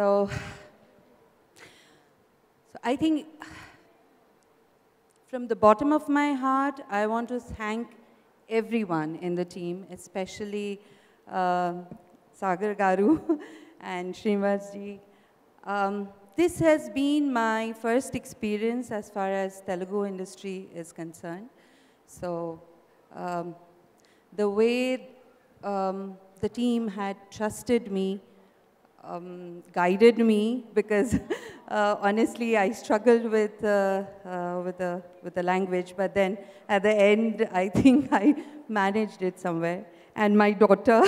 so I think from the bottom of my heart, I want to thank everyone in the team, especially uh, Sagar Garu and Srinivas ji. Um, this has been my first experience as far as Telugu industry is concerned. So um, the way um, the team had trusted me, um, guided me, because uh, honestly I struggled with, uh, uh, with, the, with the language, but then at the end I think I managed it somewhere. And my daughter,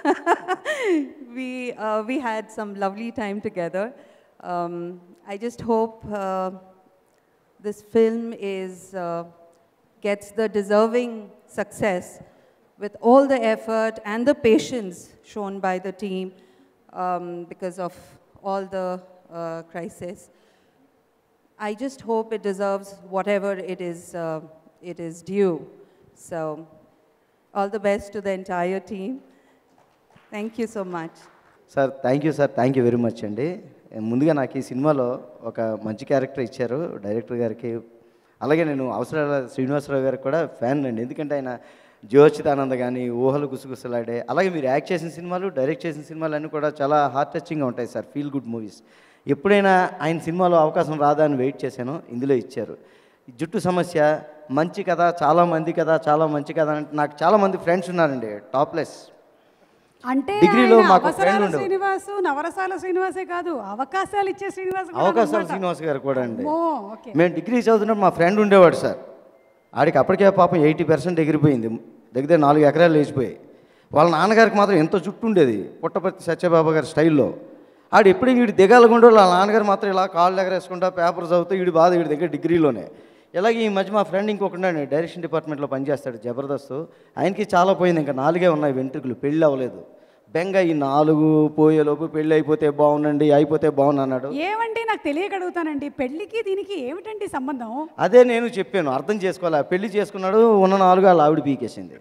we, uh, we had some lovely time together. Um, I just hope uh, this film is, uh, gets the deserving success with all the effort and the patience shown by the team um, because of all the uh, crisis. I just hope it deserves whatever it is, uh, it is due. So, all the best to the entire team. Thank you so much. Sir thank you sir thank you very much అండి. ముందుగా నాకు ఈ సినిమాలో ఒక మంచి character ఇచ్చారు director గారికి. అలాగే నేను అవసరాల శ్రీనివాసరావు గారికి కూడా ఫ్యాన్ అండి. ఎందుకంటే ఆయన జ్యోచితానంద కానీ, ఊహలు గుసగుసలాడే, అలాగే మీరు యాక్ట్ చేసిన సినిమాలు, డైరెక్ట్ చేసిన సినిమాలు అన్నీ కూడా చాలా హార్ట్ టచింగ్గా ఉంటాయి సార్, ఫీల్ గుడ్ మూవీస్. ఎప్పుడైనా ఆయన సినిమాలో అవకాశం రాదా అని వెయిట్ చేశాను, ఇందులో ఇచ్చారు. జుట్టు సమస్య మంచి కథ, చాలా మంది కథ, చాలా మంచి కథ అంటే నాకు చాలా మంది ఫ్రెండ్స్ ఉన్నారండి టాప్లెస్. అంటే డిగ్రీలో ఆయన మాకు అవసరాల ఫ్రెండ్ ఉండేవాడు. శ్రీనివాసు నవరసాల శ్రీనివాసే కాదు, అవకాశాలు ఇచ్చే శ్రీనివాస్ కూడా అవకాశాల అన్నమాట. శ్రీనివాస్ గారు కూడా అండి. అమ్మో, ఓకే. మేము డిగ్రీ చదువుతున్నప్పుడు మా ఫ్రెండ్ ఉండేవాడు సార్. ఆడికి అప్పటికే పాపం ఎయిటీ పర్సెంట్ ఎగిరిపోయింది, దగ్గర నాలుగు ఎకరాలు లేచిపోయాయి. వాళ్ళ నాన్నగారికి మాత్రం ఎంతో జుట్టు ఉండేది, పుట్టపర్తి సత్యబాబా గారి స్టైల్లో. ఆడు ఎప్పుడు వీడి దిగాలకుండా వాళ్ళ నాన్నగారు మాత్రం ఇలా కాళ్ళు ఎగరేసుకుంటా పేపర్ చదువుతూ వీడి బాధ వీడి దగ్గర డిగ్రీలోనే. ఇలాగే ఈ మధ్య మా ఫ్రెండ్ ఇంకొకటి డైరెక్షన్ డిపార్ట్మెంట్లో పనిచేస్తాడు, జబర్దస్త్. ఆయనకి చాలా పోయింది, ఇంకా నాలుగే ఉన్నాయి వెంట్రుకలు, పెళ్ళి అవ్వలేదు. బెంగ ఈ నాలుగు పోయేలోపు పెళ్ళి అయిపోతే బాగుండండి, అయిపోతే బాగుంది అన్నాడు. ఏమండి నాకు తెలియక అడుగుతానండి, పెళ్ళికి దీనికి ఏమిటండి సంబంధం? అదే నేను చెప్పాను, అర్థం చేసుకోవాలి. పెళ్లి చేసుకున్నాడు, ఉన్న నాలుగు వాళ్ళ ఆవిడ పీకేసింది.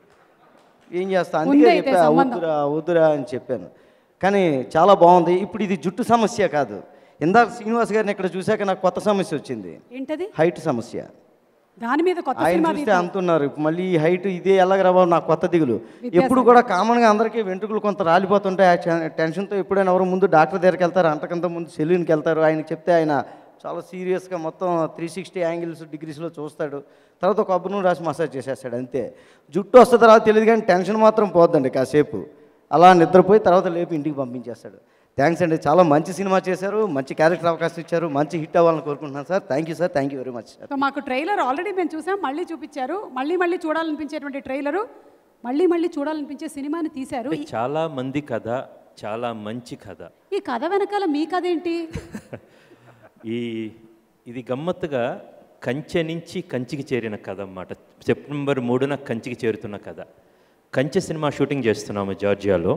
ఏం చేస్తా, అందుకే చెప్పా వద్దురా వద్దురా అని చెప్పాను. కానీ చాలా బాగుంది. ఇప్పుడు ఇది జుట్టు సమస్య కాదు. ఇందాక శ్రీనివాస్ గారిని ఇక్కడ చూశాక నాకు కొత్త సమస్య వచ్చింది, ఏంటది? హైట్ సమస్య. దాని మీద కొత్త ఆయన సినిమా చూస్తే అంటున్నారు మళ్ళీ ఈ హైట్ ఇదే ఎలాగ రాబో, నాకు కొత్త దిగులు. ఎప్పుడు కూడా కామన్గా అందరికీ వెంట్రుకలు కొంత రాలిపోతుంటాయి, ఆ టెన్షన్తో ఎప్పుడైనా ఎవరు ముందు డాక్టర్ దగ్గరికి వెళ్తారు, అంతకంత ముందు సెలూన్కి వెళ్తారు. ఆయనకి చెప్తే ఆయన చాలా సీరియస్గా మొత్తం త్రీ సిక్స్టీ యాంగిల్స్ డిగ్రీస్లో చూస్తాడు. తర్వాత కొబ్బరి నూనె రాసి మసాజ్ చేసేస్తాడు, అంతే. జుట్టు వస్తే తర్వాత తెలియదు కానీ టెన్షన్ మాత్రం పోద్దండి కాసేపు. అలా నిద్రపోయి తర్వాత లేపి ఇంటికి పంపించేస్తాడు. థ్యాంక్స్ అండి, చాలా మంచి సినిమా చేశారు, మంచి క్యారెక్టర్ అవకాశం ఇచ్చారు, మంచి హిట్ అవ్వాలని కోరుకుంటున్నాను sir. Thank you sir, thank you very much. So మాకు ట్రైలర్ ఆల్రెడీ మేము చూసాం, మళ్ళీ చూపించారు, మళ్ళీ మళ్ళీ చూడాలనిపించేటువంటి ట్రైలరు, మళ్ళీ మళ్ళీ చూడాలనిపించే సినిమాని తీశారు. చాలా మంది కథ, చాలా మంచి కథ. ఈ కథ వెనకాల మీ కథ ఏంటి? ఈ ఇది గమ్మత్తుగా కంచె నుంచి కంచికి చేరిన కథ అన్నమాట. సెప్టెంబర్ మూడున కంచికి చేరుతున్న కథ. కంచె సినిమా షూటింగ్ చేస్తున్నాము జార్జియాలో.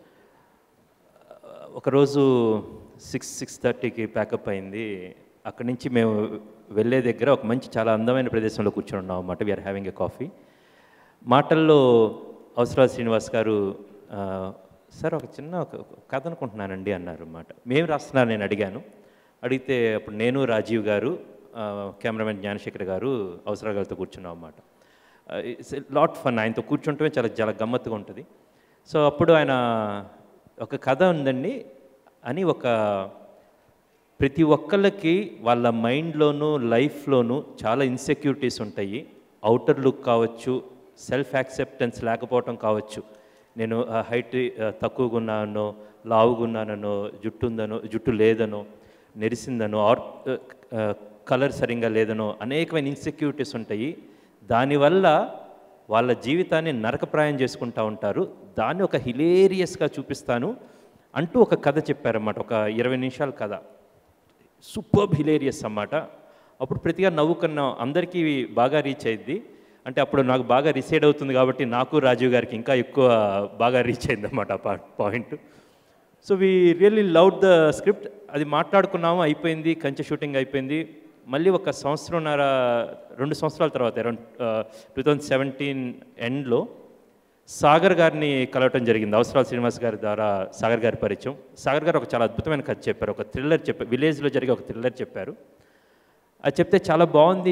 ఒకరోజు సిక్స్ సిక్స్ థర్టీకి ప్యాకప్ అయింది. అక్కడి నుంచి మేము వెళ్ళే దగ్గర ఒక మంచి చాలా అందమైన ప్రదేశంలో కూర్చొని ఉన్నాం అన్నమాట. We're having a coffee. మాటల్లో అవసరాల శ్రీనివాస్ గారు సార్ ఒక చిన్న ఒక కథ అనుకుంటున్నానండి అన్నారు అన్నమాట. మేము రాస్తున్నారు నేను అడిగాను. అడిగితే అప్పుడు నేను రాజీవ్ గారు కెమెరామెన్ జ్ఞానశేఖర్ గారు అవసరాల గారితో కూర్చున్నాం అన్నమాట. It's lot fun. ఆయనతో కూర్చుంటే చాలా చాలా గమ్మత్తుగా ఉంటుంది. సో అప్పుడు ఆయన ఒక కథ ఉందండి అని, ఒక ప్రతి ఒక్కళ్ళకి వాళ్ళ మైండ్లోనూ లైఫ్లోనూ చాలా ఇన్సెక్యూరిటీస్ ఉంటాయి. అవుటర్ లుక్ కావచ్చు, సెల్ఫ్ యాక్సెప్టెన్స్ లేకపోవటం కావచ్చు. నేను హైట్ తక్కువగా ఉన్నానో, లావుగా ఉన్నానో, జుట్టు ఉందనో, జుట్టు లేదనో, నెరిసిందనో, ఆర్ కలర్ సరిగ్గా లేదనో, అనేకమైన ఇన్సెక్యూరిటీస్ ఉంటాయి. దానివల్ల వాళ్ళ జీవితాన్ని నరకప్రాయం చేసుకుంటూ ఉంటారు. దాన్ని ఒక హిలేరియస్గా చూపిస్తాను అంటూ ఒక కథ చెప్పారన్నమాట. ఒక ఇరవై నిమిషాల కథ, సూపర్బ్ హిలేరియస్ అన్నమాట. అప్పుడు ప్రతిగా నవ్వుకున్నాం. అందరికీ బాగా రీచ్ అయింది. అంటే అప్పుడు నాకు బాగా రిసైడ్ అవుతుంది కాబట్టి నాకు రాజీవ్ గారికి ఇంకా ఎక్కువ బాగా రీచ్ అయింది అన్నమాట ఆ point. So we really love the script. అది మాట్లాడుకున్నాము, అయిపోయింది, కంచె షూటింగ్ అయిపోయింది. మళ్ళీ ఒక సంవత్సరంన్నర రెండు సంవత్సరాల తర్వాత అరౌండ్ టూ థౌజండ్ సెవెంటీన్ ఎండ్లో సాగర్ గారిని కలవటం జరిగింది. అవసరాల శ్రీనివాస్ గారి ద్వారా సాగర్ గారి పరిచయం. సాగర్ గారు ఒక చాలా అద్భుతమైన కథ చెప్పారు, ఒక థ్రిల్లర్ చెప్పారు, విలేజ్లో జరిగే ఒక థ్రిల్లర్ చెప్పారు. అది చెప్తే చాలా బాగుంది,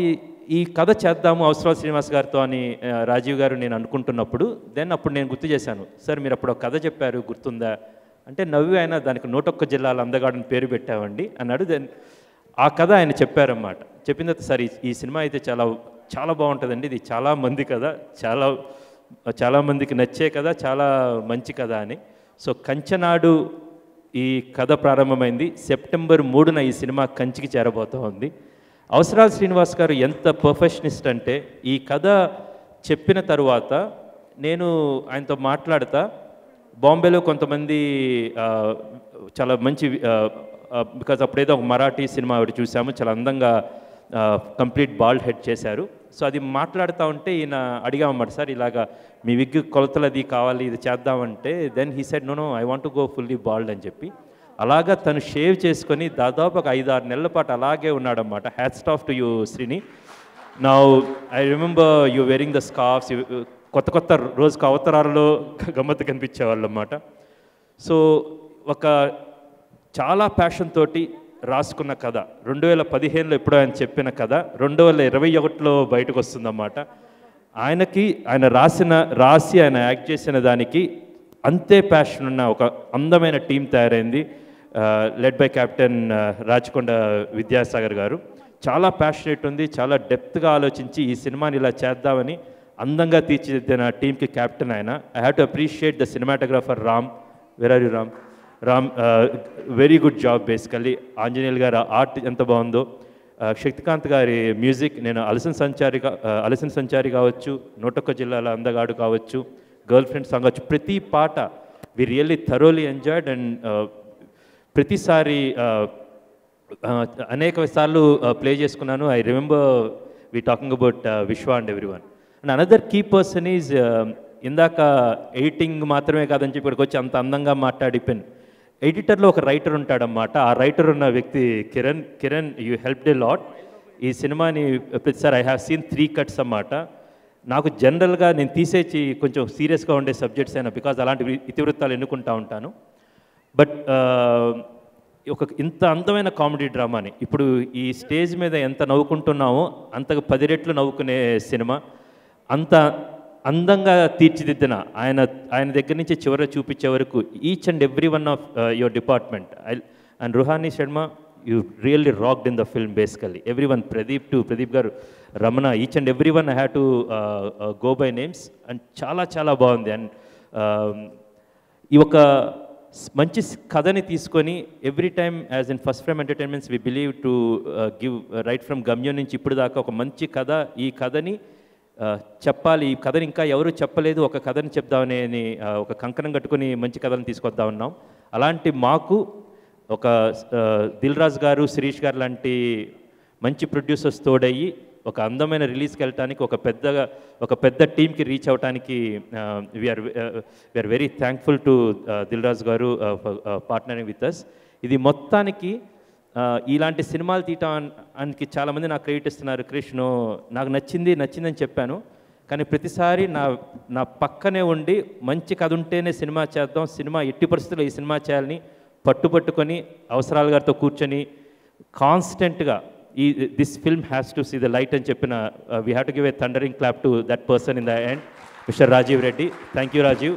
ఈ కథ చేద్దాము అవసరాల శ్రీనివాస్ గారితో అని ఆ, రాజీవ్ గారు నేను అనుకుంటున్నప్పుడు దెన్ అప్పుడు నేను గుర్తు చేశాను, సార్ మీరు అప్పుడు ఒక కథ చెప్పారు గుర్తుందా అంటే, నవ్వి ఆయన దానికి నూటొక్క జిల్లాల అందగాడని పేరు పెట్టామండి అన్నాడు. దెన్ ఆ కథ ఆయన చెప్పారన్నమాట. చెప్పిన తర్వాత సార్ ఈ- ఈ సినిమా అయితే చాలా చాలా బాగుంటుందండి, ఇది చాలా మంది కథ, చాలా చాలామందికి నచ్చే కథ, చాలా మంచి కథ అని. సో కంచనాడు ఈ కథ ప్రారంభమైంది. సెప్టెంబర్ మూడున ఈ సినిమా కంచికి చేరబోతూ ఉంది. అవసరాల శ్రీనివాస్ గారు ఎంత పర్ఫెక్షనిస్ట్ అంటే, ఈ కథ చెప్పిన తరువాత నేను ఆయనతో మాట్లాడతా, బాంబేలో కొంతమంది ఆ, చాలా మంచి బికాజ్ అప్పుడేదో ఒక మరాఠీ సినిమా ఒకటి చూసాము, చాలా అందంగా కంప్లీట్ బాల్డ్ హెడ్ చేశారు. సో అది మాట్లాడుతూ ఉంటే ఈయన అడిగామన్నమాట, సార్ ఇలాగా మీ విగ్ కొలతలు అది కావాలి ఇది చేద్దామంటే, then he said no no I want to go fully bald అని చెప్పి అలాగా తను షేవ్ చేసుకొని దాదాపు ఒక ఐదు ఆరు నెలల పాటు అలాగే ఉన్నాడన్నమాట. Hats off to you Srini. Now I remember you wearing the scarves, కొత్త కొత్త రోజుకు అవతారాల్లో గమ్మత్తు కనిపించేవాళ్ళు అన్నమాట. సో ఒక చాలా ప్యాషన్ తోటి రాసుకున్న కథ, రెండు వేల పదిహేనులో ఎప్పుడో ఆయన చెప్పిన కథ రెండు వేల ఇరవై ఒకటిలో బయటకు వస్తుందన్నమాట. ఆయనకి ఆయన రాసిన రాసి ఆయన యాక్ట్ చేసిన దానికి అంతే ప్యాషన్ ఉన్న ఒక అందమైన టీం తయారైంది, led by captain Rachakonda Vidyasagar garu. చాలా ప్యాషనేట్ ఉంది, చాలా డెప్త్గా ఆలోచించి ఈ సినిమాని ఇలా చేద్దామని అందంగా తీర్చిదిద్దిన టీంకి కెప్టెన్ ఆయన. I have to appreciate the cinematographer Ram. Where are you Ram? Ram very good job basically. Anjaneyulu garu art ఎంత బాగుందో, శక్తికాంత్ గారి మ్యూజిక్, నేను అలసన్ సంచారి అలసన్ సంచారి కావచ్చు, నూటొక్క జిల్లాల అందగాడు కావచ్చు, గర్ల్ ఫ్రెండ్ సాంగ్ కావచ్చు, ప్రతి పాట we really thoroughly enjoyed. And ప్రతిసారి అనేక సార్లు ప్లే చేసుకున్నాను. I remember we talking about Vishwa and every one. And another key person is, ఇందాక ఎడిటింగ్ మాత్రమే కాదని చెప్పి ఇక్కడికి వచ్చి అంత అందంగా మాట్లాడిపోయాను. ఎడిటర్లో ఒక రైటర్ ఉంటాడన్నమాట. ఆ రైటర్ ఉన్న వ్యక్తి Kiran. Kiran you helped a lot. ఈ సినిమాని ప్రతిసారి I have seen three cuts అన్నమాట. నాకు జనరల్గా నేను తీసేసి కొంచెం సీరియస్గా ఉండే సబ్జెక్ట్స్ అయినా, బికాజ్ అలాంటి ఇతివృత్తాలు ఎన్నుకుంటా ఉంటాను. బట్ ఒక ఇంత అందమైన కామెడీ డ్రామాని ఇప్పుడు ఈ స్టేజ్ మీద ఎంత నవ్వుకుంటున్నామో అంతకు పది రెట్లు నవ్వుకునే సినిమా, అంత అందంగా తీర్చిదిద్దిన ఆయన ఆయన దగ్గర నుంచి చివర చూపించే వరకు each and every one of your department. I and Ruhani Sharma, you really rocked in the film basically. Every one, Pradeep to Pradeep garu, Ramana, each and every one I have to go by names. And చాలా చాలా బాగుంది. అండ్ ఈ ఒక మంచి కథని తీసుకొని every time as in First frame Entertainments we believe to give right from Gamyam నుంచి ఇప్పుడు దాకా ఒక మంచి కథ, ఈ కథని చెప్పాలి, ఈ కథని ఇంకా ఎవరు చెప్పలేదు, ఒక కథని చెప్దామని ఒక కంకణం కట్టుకొని మంచి కథలను తీసుకొద్దా ఉన్నాం. అలాంటి మాకు ఒక దిల్ రాజు గారు, శిరీష్ గారు లాంటి మంచి ప్రొడ్యూసర్స్ తోడయ్యి ఒక అందమైన రిలీజ్కి వెళ్ళటానికి, ఒక పెద్దగా ఒక పెద్ద టీంకి రీచ్ అవడానికి we are we are very thankful to Dil Raju garu partnering with us. ఇది మొత్తానికి ఇలాంటి సినిమాలు తీయటానికి చాలామంది నాకు క్రెడిట్ ఇస్తున్నారు. కృష్ణ నాకు నచ్చింది నచ్చిందని చెప్పాను, కానీ ప్రతిసారి నా నా పక్కనే ఉండి మంచి కథ ఉంటేనే సినిమా చేద్దాం, సినిమా ఎట్టి పరిస్థితుల్లో ఈ సినిమా చేయాలని పట్టుపట్టుకొని అవసరాల గారితో కూర్చొని కాన్స్టెంట్గా ఈ this film has to see the light అని చెప్పిన we have to give a thundering clap to that person in the end, mister Rajeev Reddy. Thank you Rajeev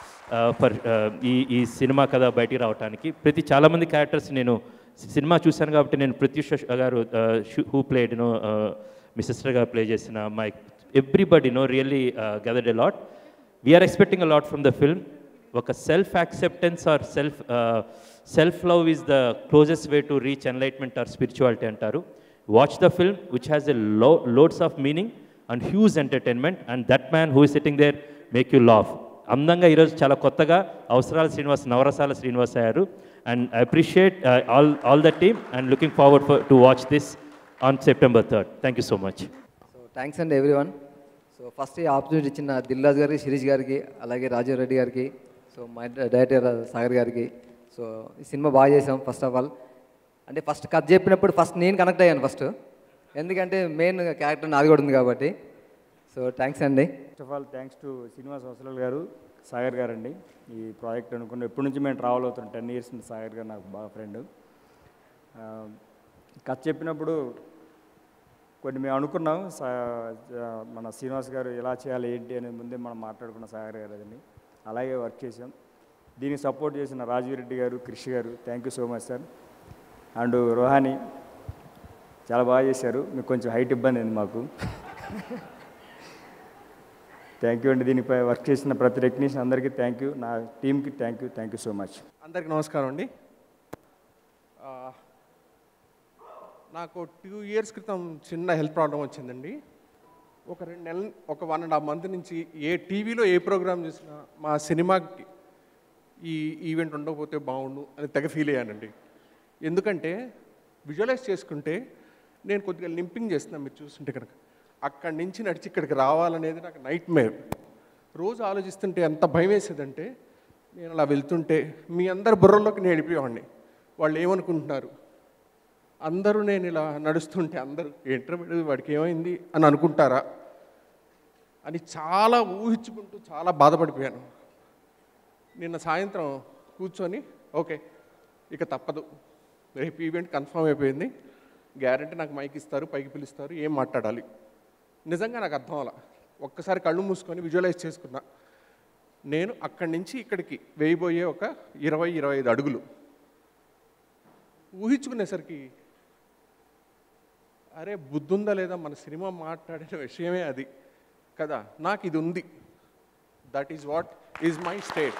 for ఈ ఈ సినిమా కథ బయటికి రావడానికి. ప్రతి చాలామంది క్యారెక్టర్స్ నేను సినిమా చూశాను కాబట్టి నేను Pratyusha garu who played no me sister garu play చేసిన my everybody no really gathered a lot. We are expecting a lot from the film. ఒక self acceptance or self self love is the closest way to reach enlightenment or spirituality అంటారు. Watch the film which has a lo loads of meaning and huge entertainment, and that man who is sitting there make you laugh. అందంగా ఈరోజు చాలా కొత్తగా అవసరాల శ్రీనివాస్ నవరసాల శ్రీనివాస్ అయ్యారు. And I appreciate uh, all, all the team and looking forward for, to watch this on September third. Thank you so much. So thanks and everyone. So first ఈ opportunity ఇచ్చిన దిల్ రాజు గారికి, శిరీష్ గారికి, అలాగే రాజీవ్ రెడ్డి గారికి, సో మై డైరెక్టర్ సాగర్ గారికి. So ఈ సినిమా బాగా చేసాం. ఫస్ట్ ఆఫ్ ఆల్ అంటే ఫస్ట్ కథ చెప్పినప్పుడు ఫస్ట్ నేను కనెక్ట్ అయ్యాను ఫస్ట్, ఎందుకంటే మెయిన్ క్యారెక్టర్ నాది కూడా ఉంది కాబట్టి. సో థ్యాంక్స్ అండి. First of all thanks to Srinivas Avasarala garu, Sagar గారు అండి. ఈ ప్రాజెక్ట్ అనుకున్న ఎప్పటి నుంచి మేము ట్రావెల్ అవుతున్నాం, టెన్ ఇయర్స్ నుంచి. సాగర్ గారు నాకు బాగా ఫ్రెండ్. కథ చెప్పినప్పుడు కొన్ని మేము అనుకున్నాం మన శ్రీనివాస్ గారు ఎలా చేయాలి ఏంటి అనేది ముందే మనం మాట్లాడుకున్న సాగర్ గారు అదని అలాగే వర్క్ చేసాం. దీనికి సపోర్ట్ చేసిన Rajiv Reddy garu, Krish garu, thank you so much sir. And Rohani చాలా బాగా చేశారు. మీకు కొంచెం హైట్ ఇబ్బంది అయింది మాకు. థ్యాంక్ యూ అండి. దీనిపై వర్క్ చేసిన ప్రతి టెక్నీషియన్ అందరికీ థ్యాంక్ యూ. నా టీంకి thank you thank you so much. అందరికీ నమస్కారం అండి. నాకు టూ ఇయర్స్ క్రితం చిన్న హెల్త్ ప్రాబ్లం వచ్చిందండి. ఒక రెండు నెలలు ఒక వన్ అండ్ హాఫ్ మంత్ నుంచి ఏ టీవీలో ఏ ప్రోగ్రామ్ చూసినా మా సినిమాకి ఈ ఈవెంట్ ఉండకపోతే బాగుండు అని తెగ ఫీల్ అయ్యానండి. ఎందుకంటే విజువలైజ్ చేసుకుంటే నేను కొద్దిగా లింపింగ్ చేస్తున్నాను, మీరు చూస్తుంటే కనుక అక్కడి నుంచి నడిచి ఇక్కడికి రావాలనేది నాకు నైట్ మేర్. రోజు ఆలోచిస్తుంటే ఎంత భయం వేసేదంటే నేను అలా వెళ్తుంటే మీ అందరి బుర్రలోకి నేను వెళ్ళిపోయేవాడిని. వాళ్ళు ఏమనుకుంటున్నారు, అందరూ నేను ఇలా నడుస్తుంటే అందరూ ఏంట్రా వాడికి ఏమైంది అని అనుకుంటారా అని చాలా ఊహించుకుంటూ చాలా బాధపడిపోయాను. నిన్న సాయంత్రం కూర్చొని ఓకే ఇక తప్పదు, రేపు ఈవెంట్ కన్ఫర్మ్ అయిపోయింది, గ్యారంటీ నాకు మైక్ ఇస్తారు, పైకి పిలుస్తారు, ఏం మాట్లాడాలి. నిజంగా నాకు అర్థం అలా ఒక్కసారి కళ్ళు మూసుకొని విజువలైజ్ చేసుకున్నా. నేను అక్కడి నుంచి ఇక్కడికి వేయబోయే ఒక ఇరవై ఇరవై ఐదు అడుగులు ఊహించుకునేసరికి అరే బుద్ధుందా లేదా, మన సినిమా మాట్లాడిన విషయమే అది కదా, నాకు ఇది ఉంది, that is what is my state.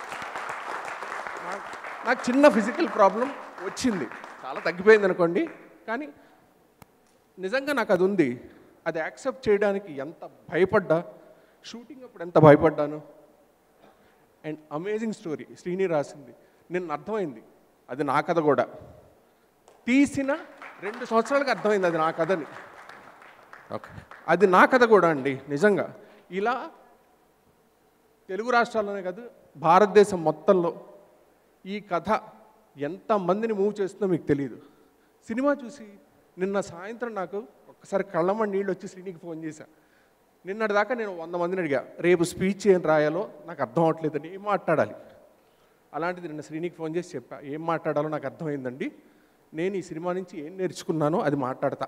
నాకు చిన్న ఫిజికల్ ప్రాబ్లం వచ్చింది, చాలా తగ్గిపోయింది అనుకోండి, కానీ నిజంగా నాకు అది ఉంది. అది యాక్సెప్ట్ చేయడానికి ఎంత భయపడ్డా, షూటింగ్ అప్పుడు ఎంత భయపడ్డాను. అండ్ అమేజింగ్ స్టోరీ శ్రీని రాసింది. నిన్న అర్థమైంది అది నా కథ కూడా. తీసిన రెండు సంవత్సరాలకు అర్థమైంది అది నా కథని. ఓకే అది నా కథ కూడా అండి. నిజంగా ఇలా తెలుగు రాష్ట్రాల్లోనే కాదు భారతదేశం మొత్తంలో ఈ కథ ఎంతమందిని మూవ్ చేస్తుందో మీకు తెలియదు. సినిమా చూసి నిన్న సాయంత్రం నాకు ఒక్కసారి కళ్ళమ్మ నీళ్ళు వచ్చి శ్రీనికి ఫోన్ చేశా. నిన్నటి దాకా నేను వంద మందిని అడిగా రేపు స్పీచ్ ఏం రాయాలో నాకు అర్థం అవ్వట్లేదని, ఏం మాట్లాడాలి. అలాంటిది నిన్న శ్రీనికి ఫోన్ చేసి చెప్పా, ఏం మాట్లాడాలో నాకు అర్థమైందండి, నేను ఈ సినిమా నుంచి ఏం నేర్చుకున్నానో అది మాట్లాడతా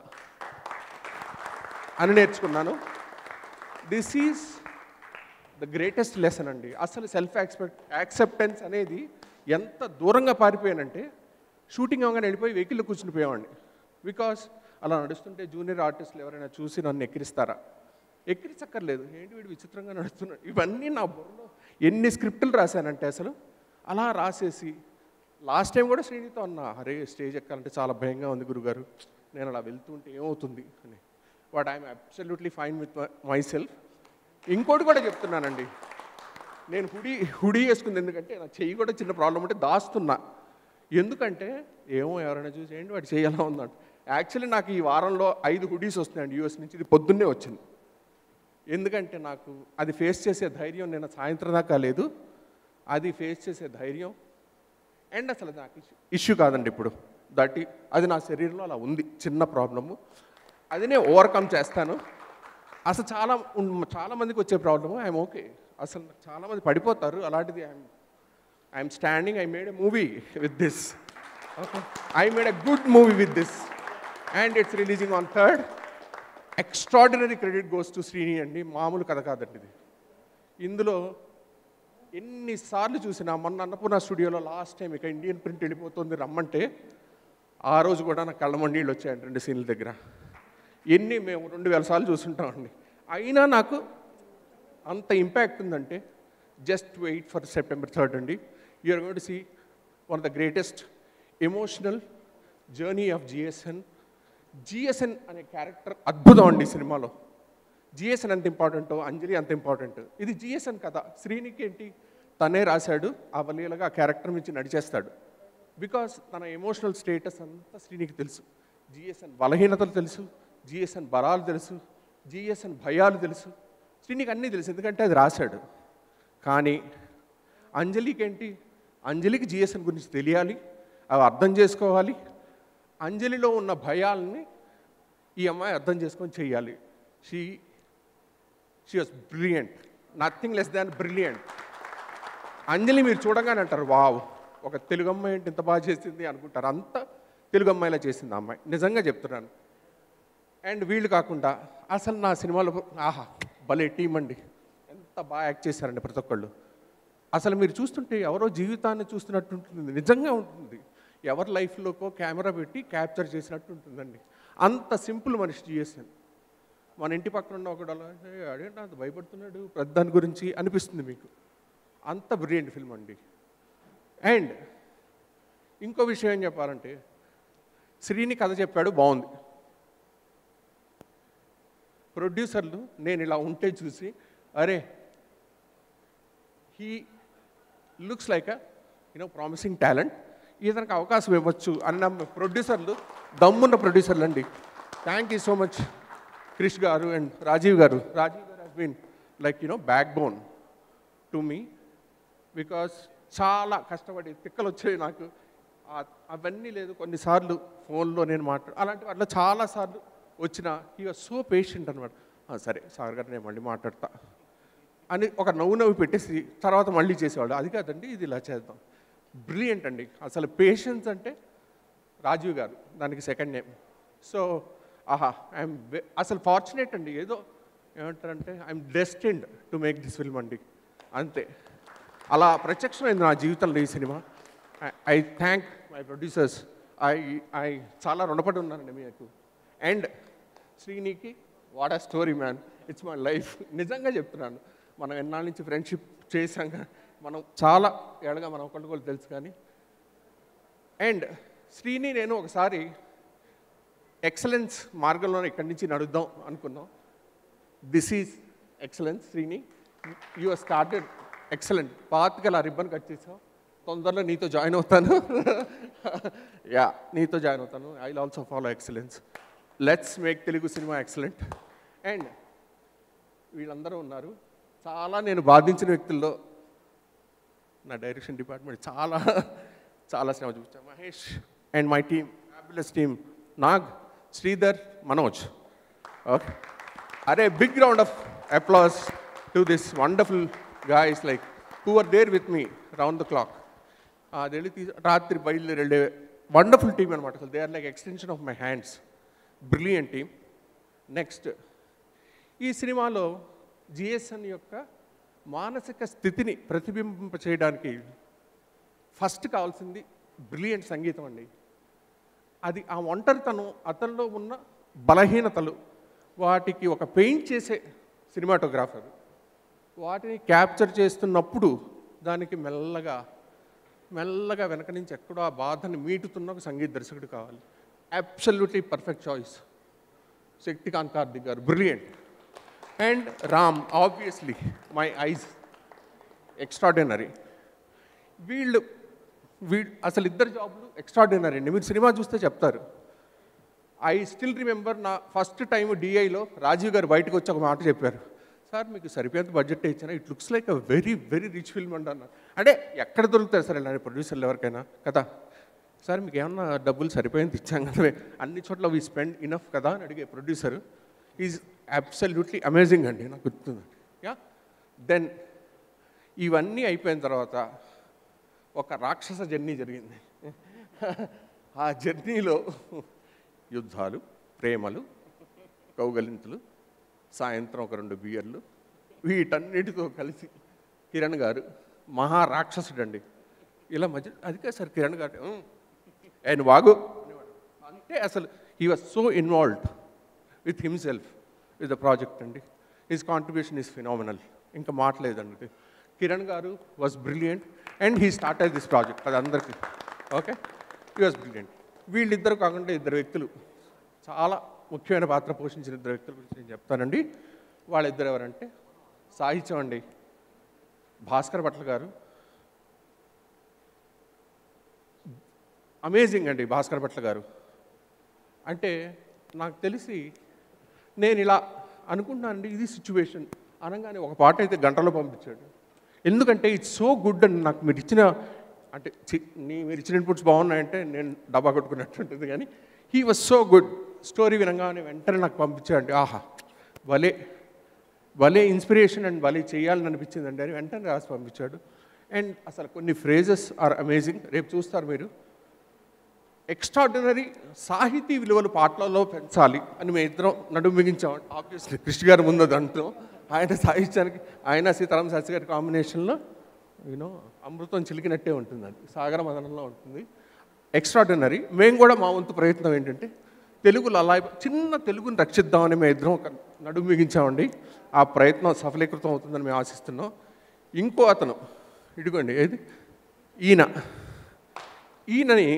అని నేర్చుకున్నాను. This is the greatest lesson అండి. అసలు సెల్ఫ్ యాక్సెప్ట్ యాక్సెప్టెన్స్ అనేది ఎంత దూరంగా పారిపోయానంటే షూటింగ్ అవగానే వెళ్ళిపోయి వెహికల్లో కూర్చుని పోయేవాడిని. బికాస్ అలా నడుస్తుంటే జూనియర్ ఆర్టిస్టులు ఎవరైనా చూసి నన్ను ఎక్కిరిస్తారా, ఎక్కిరించక్కర్లేదు, ఏంటి వీడు విచిత్రంగా నడుస్తున్నాడు. ఇవన్నీ నా బుర్రలో ఎన్ని స్క్రిప్టులు రాశానంటే అసలు అలా రాసేసి లాస్ట్ టైం కూడా శ్రీనితో అన్నా, అరే స్టేజ్ ఎక్కాలంటే చాలా భయంగా ఉంది గురుగారు, నేను అలా వెళ్తుంటే ఏమవుతుంది అని. But I'm absolutely fine with myself. ఇంకోటి కూడా చెప్తున్నానండి, నేను హుడీ హుడీ వేసుకుంది ఎందుకంటే నా చెయ్యి కూడా చిన్న ప్రాబ్లం ఉంటే దాస్తున్నా. ఎందుకంటే ఏమో ఎవరైనా చూసి ఏంటి వాడు చేయాలా ఉందంట. యాక్చువల్లీ నాకు ఈ వారంలో ఐదు హుడీస్ వస్తున్నాయండి యూఎస్ నుంచి, ఇది పొద్దున్నే వచ్చింది. ఎందుకంటే నాకు అది ఫేస్ చేసే ధైర్యం నిన్న సాయంత్రం దాకా లేదు, అది ఫేస్ చేసే ధైర్యం అండ్ అసలు నాకు ఇష్యూ కాదండి ఇప్పుడు, దట్ అది నా శరీరంలో అలా ఉంది, చిన్న ప్రాబ్లము, అది నేను ఓవర్కమ్ చేస్తాను. అసలు చాలా చాలామందికి వచ్చే ప్రాబ్లము ఐఎమ్ ఓకే. అసలు చాలామంది పడిపోతారు, అలాంటిది I'm I'm standing. I made a movie with this, okay I made a good movie with this and it's releasing on third. Extraordinary credit goes to Srini అండి, మామూలు కథ కాదండి ఇది. ఇందులో ఎన్నిసార్లు చూసినా, మొన్న అన్నపూర్ణ స్టూడియోలో లాస్ట్ టైం ఇక ఇండియన్ ప్రింట్ వెళ్ళిపోతుంది రమ్మంటే ఆ రోజు కూడా నాకు కళ్ళ నీళ్ళు వచ్చాయండి రెండు సీన్ల దగ్గర. ఎన్ని మేము రెండు వేల సార్లు చూస్తుంటామండి, అయినా నాకు అంత ఇంపాక్ట్ ఉందంటే just wait for September third అండి. You're going to see one of the greatest emotional journey of GSN. GSN అనే క్యారెక్టర్ అద్భుతం అండి ఈ సినిమాలో. జిఎస్ఎన్ ఎంత ఇంపార్టెంటో అంజలి అంత ఇంపార్టెంట్. ఇది జిఎస్ఎన్ కథ, శ్రీనికి ఏంటి తనే రాశాడు, అవలీలగా ఆ క్యారెక్టర్ నుంచి నడిచేస్తాడు. బికాస్ తన ఎమోషనల్ స్టేటస్ అంతా శ్రీనికి తెలుసు. జిఎస్ఎన్ బలహీనతలు తెలుసు, జిఎస్ఎన్ బలాలు తెలుసు, జిఎస్ఎన్ భయాలు తెలుసు, శ్రీనికి అన్నీ తెలుసు, ఎందుకంటే అది రాశాడు. కానీ అంజలికి ఏంటి, అంజలికి జిఎస్ఎన్ గురించి తెలియాలి, అవి అర్థం చేసుకోవాలి. అంజలిలో ఉన్న భయాలని ఈ అమ్మాయి అర్థం చేసుకొని చెయ్యాలి. She she was brilliant, nothing less than brilliant. Anjali మీరు చూడగానే అంటారు వావ్, ఒక తెలుగు అమ్మాయి ఏంటి ఇంత బాగా చేసింది అనుకుంటారు. అంత తెలుగు అమ్మాయిలా చేసింది ఆ అమ్మాయి, నిజంగా చెప్తున్నాను. అండ్ వీళ్ళు కాకుండా అసలు నా సినిమాలో ఆహా భలే టీం అండి, ఎంత బాగా యాక్ట్ చేశారండి ప్రతి ఒక్కళ్ళు. అసలు మీరు చూస్తుంటే ఎవరో జీవితాన్ని చూస్తున్నట్టు ఉంటుంది, నిజంగా ఉంటుంది. ఎవరి లైఫ్లోకో కెమెరా పెట్టి క్యాప్చర్ చేసినట్టు ఉంటుందండి. అంత సింపుల్ మనిషి జిఎస్ఎన్. మన ఇంటి పక్కన ఉన్న ఒకడు అలా అదేంటి అంత భయపడుతున్నాడు ప్రతి దాని గురించి అనిపిస్తుంది మీకు. అంత బ్రిలియంట్ ఫిల్మ్ అండి. అండ్ ఇంకో విషయం ఏం చెప్పాలంటే, శ్రీని కథ చెప్పాడు, బాగుంది. ప్రొడ్యూసర్లు నేను ఇలా ఉంటే చూసి అరే he looks like a you know promising talent, ఇతనికి అవకాశం ఇవ్వచ్చు అన్న ప్రొడ్యూసర్లు దమ్మున్న ప్రొడ్యూసర్లు అండి. Thank you so much Krish garu and Rajeev garu. Rajeev garu has been like you know backbone to me, because చాలా కష్టపడి తిక్కలు వచ్చాయి నాకు. అవన్నీ లేదు, కొన్నిసార్లు ఫోన్లో నేను మాట్లాడు అలాంటి అట్లా చాలాసార్లు వచ్చిన హీ వాజ్ సో పేషెంట్ అనమాట. సరే సార్ గారు నేను మళ్ళీ మాట్లాడతా అని ఒక నవ్వు నవ్వు పెట్టేసి తర్వాత మళ్ళీ చేసేవాడు. అది కాదండి ఇది ఇలా చేద్దాం. బ్రిలియంట్ అండి. అసలు పేషెన్స్ అంటే రాజీవ్ గారు, దానికి సెకండ్ నేమ్. సో ఆహా ఐఎమ్ అసలు ఫార్చునేట్ అండి. ఏదో ఏమంటారంటే I'm destined to make this film అండి, అంతే. అలా ప్రత్యక్షమైంది నా జీవితంలో ఈ సినిమా. I thank my producers. I I చాలా రుణపడి ఉన్నానండి మీకు. అండ్ శ్రీనికి what a story man, it's my life. నిజంగా చెప్తున్నాను, మనం ఎన్నాళ్ళ నుంచి ఫ్రెండ్షిప్ చేశాక మనం చాలా ఏళ్ళగా మనం ఒకళ్ళకొకళ్ళు తెలుసు. కానీ అండ్ శ్రీని నేను ఒకసారి ఎక్సలెన్స్ మార్గంలో ఇక్కడి నుంచి నడుద్దాం అనుకున్నాం. This is excellence Srini, you are started excellent. పాతగా ఆ రిబ్బన్ కట్ చేసావు, తొందరలో నీతో జాయిన్ అవుతాను. యా నీతో జాయిన్ అవుతాను. I will also follow excellence. Let's make Telugu సినిమా ఎక్సలెంట్. అండ్ వీళ్ళందరూ ఉన్నారు. చాలా నేను బాధించిన వ్యక్తుల్లో నా డైరెక్షన్ డిపార్ట్మెంట్ చాలా చాలా శ్రమ చూపించాను. Mahesh and my team, fabulous team, Nag, Sridhar, Manoj. Okay, అరే big round of applause to this wonderful guys like who were there with me round the clock. అది వెళ్ళి తీ రాత్రి బయలుదేరి వెళ్ళే వండర్ఫుల్ టీమ్ అనమాట. అసలు they are like extension of my hands. Brilliant team. Next ఈ సినిమాలో జిఎస్ఎన్ యొక్క మానసిక స్థితిని ప్రతిబింబింప చేయడానికి ఫస్ట్ కావాల్సింది బ్రిలియంట్ సంగీతం అండి. అది ఆ ఒంటరితనం, అతనిలో ఉన్న బలహీనతలు, వాటికి ఒక పెయింట్ చేసే సినిమాటోగ్రాఫర్ వాటిని క్యాప్చర్ చేస్తున్నప్పుడు దానికి మెల్లగా మెల్లగా వెనక నుంచి ఎక్కడో ఆ బాధని మీటుతున్న ఒక సంగీత దర్శకుడు కావాలి. Absolutely perfect choice Shaktikanth Karthik garu, brilliant. And Ram, obviously my eyes, extraordinary. వీళ్ళు వీళ్ళు అసలు ఇద్దరు జాబులు ఎక్స్ట్రాడినరీ అండి. మీరు సినిమా చూస్తే చెప్తారు. ఐ స్టిల్ రిమెంబర్ నా ఫస్ట్ టైం డిఐలో రాజీవ్ గారు బయటకు వచ్చి ఒక మాట చెప్పారు. సార్ మీకు సరిపోయేంత బడ్జెట్ ఇచ్చాను, it looks like a very very rich film అండి అన్నారు. అంటే ఎక్కడ దొరుకుతారు సార్ ఇలాంటి ప్రొడ్యూసర్లు ఎవరికైనా కదా. సార్ మీకు ఏమన్నా డబ్బులు సరిపోయేంత ఇచ్చాం కదా, అన్ని చోట్ల వీ స్పెండ్ ఇనఫ్ కదా అని అడిగే ప్రొడ్యూసర్ ఈజ్ అబ్సల్యూట్లీ అమేజింగ్ అండి, నాకు గుర్తుంది. యా దెన్ ఇవన్నీ అయిపోయిన తర్వాత ఒక రాక్షస జర్నీ జరిగింది. ఆ జర్నీలో యుద్ధాలు, ప్రేమలు, కౌగలింతలు, సాయంత్రం ఒక రెండు బియర్లు, వీటన్నిటితో కలిసి కిరణ్ గారు మహారాక్షసుడు అండి. ఇలా మధ్య అది కాదు సార్ కిరణ్ గారు ఆయన వాగు అంటే అసలు he was so involved with himself with the project అండి. హిస్ కాంట్రిబ్యూషన్ ఈజ్ ఫినామినల్, ఇంకా మాట్లాడలేదండి. Kiran garu was brilliant and he started this project. అది అందరికీ ఓకే, హీ వాజ్ బ్రిలియంట్. వీళ్ళిద్దరు కాకుండా ఇద్దరు వ్యక్తులు చాలా ముఖ్యమైన పాత్ర పోషించిన ఇద్దరు వ్యక్తుల గురించి నేను చెప్తానండి. వాళ్ళిద్దరు ఎవరంటే సాహిత్యం అండి. భాస్కర్ భట్ల గారు అమేజింగ్ అండి. భాస్కర్ భట్ల గారు అంటే నాకు తెలిసి నేను ఇలా అనుకుంటున్నానండి, ఇది సిచ్యువేషన్ అనగానే ఒక పాట అయితే గంటలో పంపించాడు. ఎందుకంటే ఇట్స్ సో గుడ్ అండి. నాకు మీరు ఇచ్చిన అంటే నీ మీరు ఇచ్చిన ఇన్పుట్స్ బాగున్నాయంటే నేను డబ్బా కొట్టుకున్నట్టు ఉంటుంది. కానీ he was so good. Story వినగానే వెంటనే నాకు పంపించాడు. ఆహా భలే భలే ఇన్స్పిరేషన్ అండ్ భలే చేయాలని అనిపించిందండి అని వెంటనే రాసి పంపించాడు. అండ్ అసలు కొన్ని ఫ్రేజెస్ ఆర్ అమేజింగ్. రేపు చూస్తారు మీరు. ఎక్స్ట్రాడినరీ సాహితీ విలువలు పాటలలో పెంచాలి అని మేము ఇద్దరం నడుము బిగించాం. ఆబ్వియస్లీ కృష్ణ గారు ముందు దాంట్లో ఆయన సాహిత్యానికి ఆయన సీతారామ శాస్త్రి గారి కాంబినేషన్లో యూనో అమృతం చిలికినట్టే ఉంటుంది, అది సాగర మదనంలో ఉంటుంది. ఎక్స్ట్రాడినరీ. మేము కూడా మా వంతు ప్రయత్నం ఏంటంటే తెలుగులో అలా చిన్న తెలుగుని రక్షిద్దామని మేము ఇద్దరం ఒక నడుము బిగించామండి. ఆ ప్రయత్నం సఫలీకృతం అవుతుందని మేము ఆశిస్తున్నాం. ఇంకో అతను ఇదిగోండి, ఏది ఈయన ఈయనని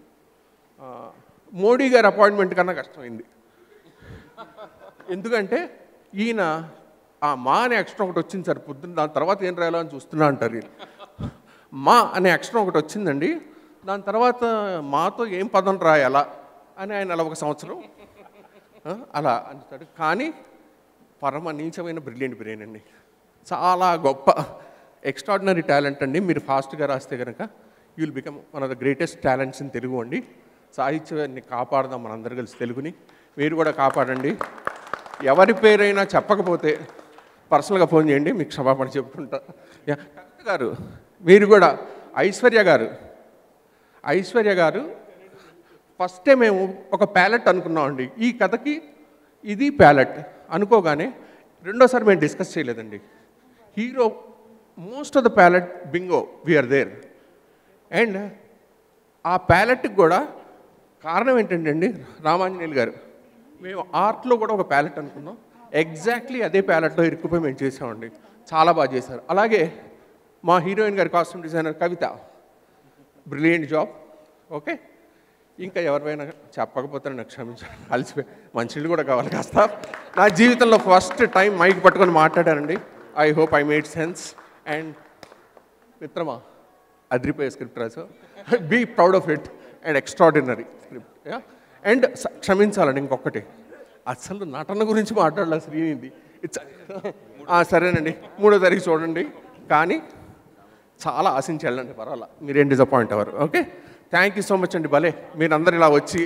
మోడీ గారి అపాయింట్మెంట్ కన్నా కష్టమైంది. ఎందుకంటే ఈయన ఆ మా అనే అక్షరం ఒకటి వచ్చింది సార్ పొద్దున్న, దాని తర్వాత ఏం రాయాలో అని చూస్తున్నా అంటారు వీళ్ళు. మా అనే అక్షరం ఒకటి వచ్చిందండి, దాని తర్వాత మాతో ఏం పదం రాయాలా అని ఆయన అలా ఒక సంవత్సరం అలా అంటాడు. కానీ పరమ నీచమైన బ్రిలియంట్ బ్రెయిన్ అండి, చాలా గొప్ప ఎక్స్ట్రాడినరీ టాలెంట్ అండి. మీరు ఫాస్ట్గా రాస్తే కనుక you will become one of the greatest talents in Telugu అండి. సాహిత్యాన్ని కాపాడదాం మనందరూ కలిసి, తెలుగుని మీరు కూడా కాపాడండి. ఎవరి పేరైనా చెప్పకపోతే పర్సనల్గా ఫోన్ చేయండి, మీకు క్షమాపణ చెప్పుకుంటా. కవిత గారు మీరు కూడా, ఐశ్వర్య గారు ఐశ్వర్య గారు ఫస్టే మేము ఒక ప్యాలెట్ అనుకున్నామండి, ఈ కథకి ఇది ప్యాలెట్ అనుకోగానే రెండోసారి మేము డిస్కస్ చేయలేదండి. Hero most of the palette bingo we are there. And ఆ ప్యాలెట్కి కూడా కారణం ఏంటంటే అండి, రామాంజనేయులు గారు మేము ఆర్ట్లో కూడా ఒక ప్యాలెట్ అనుకున్నాం, ఎగ్జాక్ట్లీ అదే ప్యాలెట్లో ఇరుక్కుపోయి మేము చేసామండి. చాలా బాగా చేశారు. అలాగే మా హీరోయిన్ గారి costume designer Kavitha, brilliant job. Okay, ఇంకా ఎవరిపైనా చెప్పకపోతే నాకు క్షమించాలి, అలసిపోయి మంచిళ్ళు కూడా కావాలి కాస్త. నా జీవితంలో ఫస్ట్ టైం మైక్ పట్టుకొని మాట్లాడానండి. I hope I made sense. And మిత్రమా, అద్రిపోయే స్క్రిప్ట్ రాసు, be proud of it and extraordinary script. And క్షమించాలండి ఇంకొకటి, అసలు నటన గురించి మాట్లాడాలి శ్రీనిధి. ఇట్స్ సరేనండి, మూడో తారీఖు చూడండి, కానీ చాలా ఆశించి వెళ్ళండి, పర్వాలా, మీరేం డిసప్పాయింట్ అవ్వరు. Okay, thank you so much అండి. భలే మీరు అందరు ఇలా వచ్చి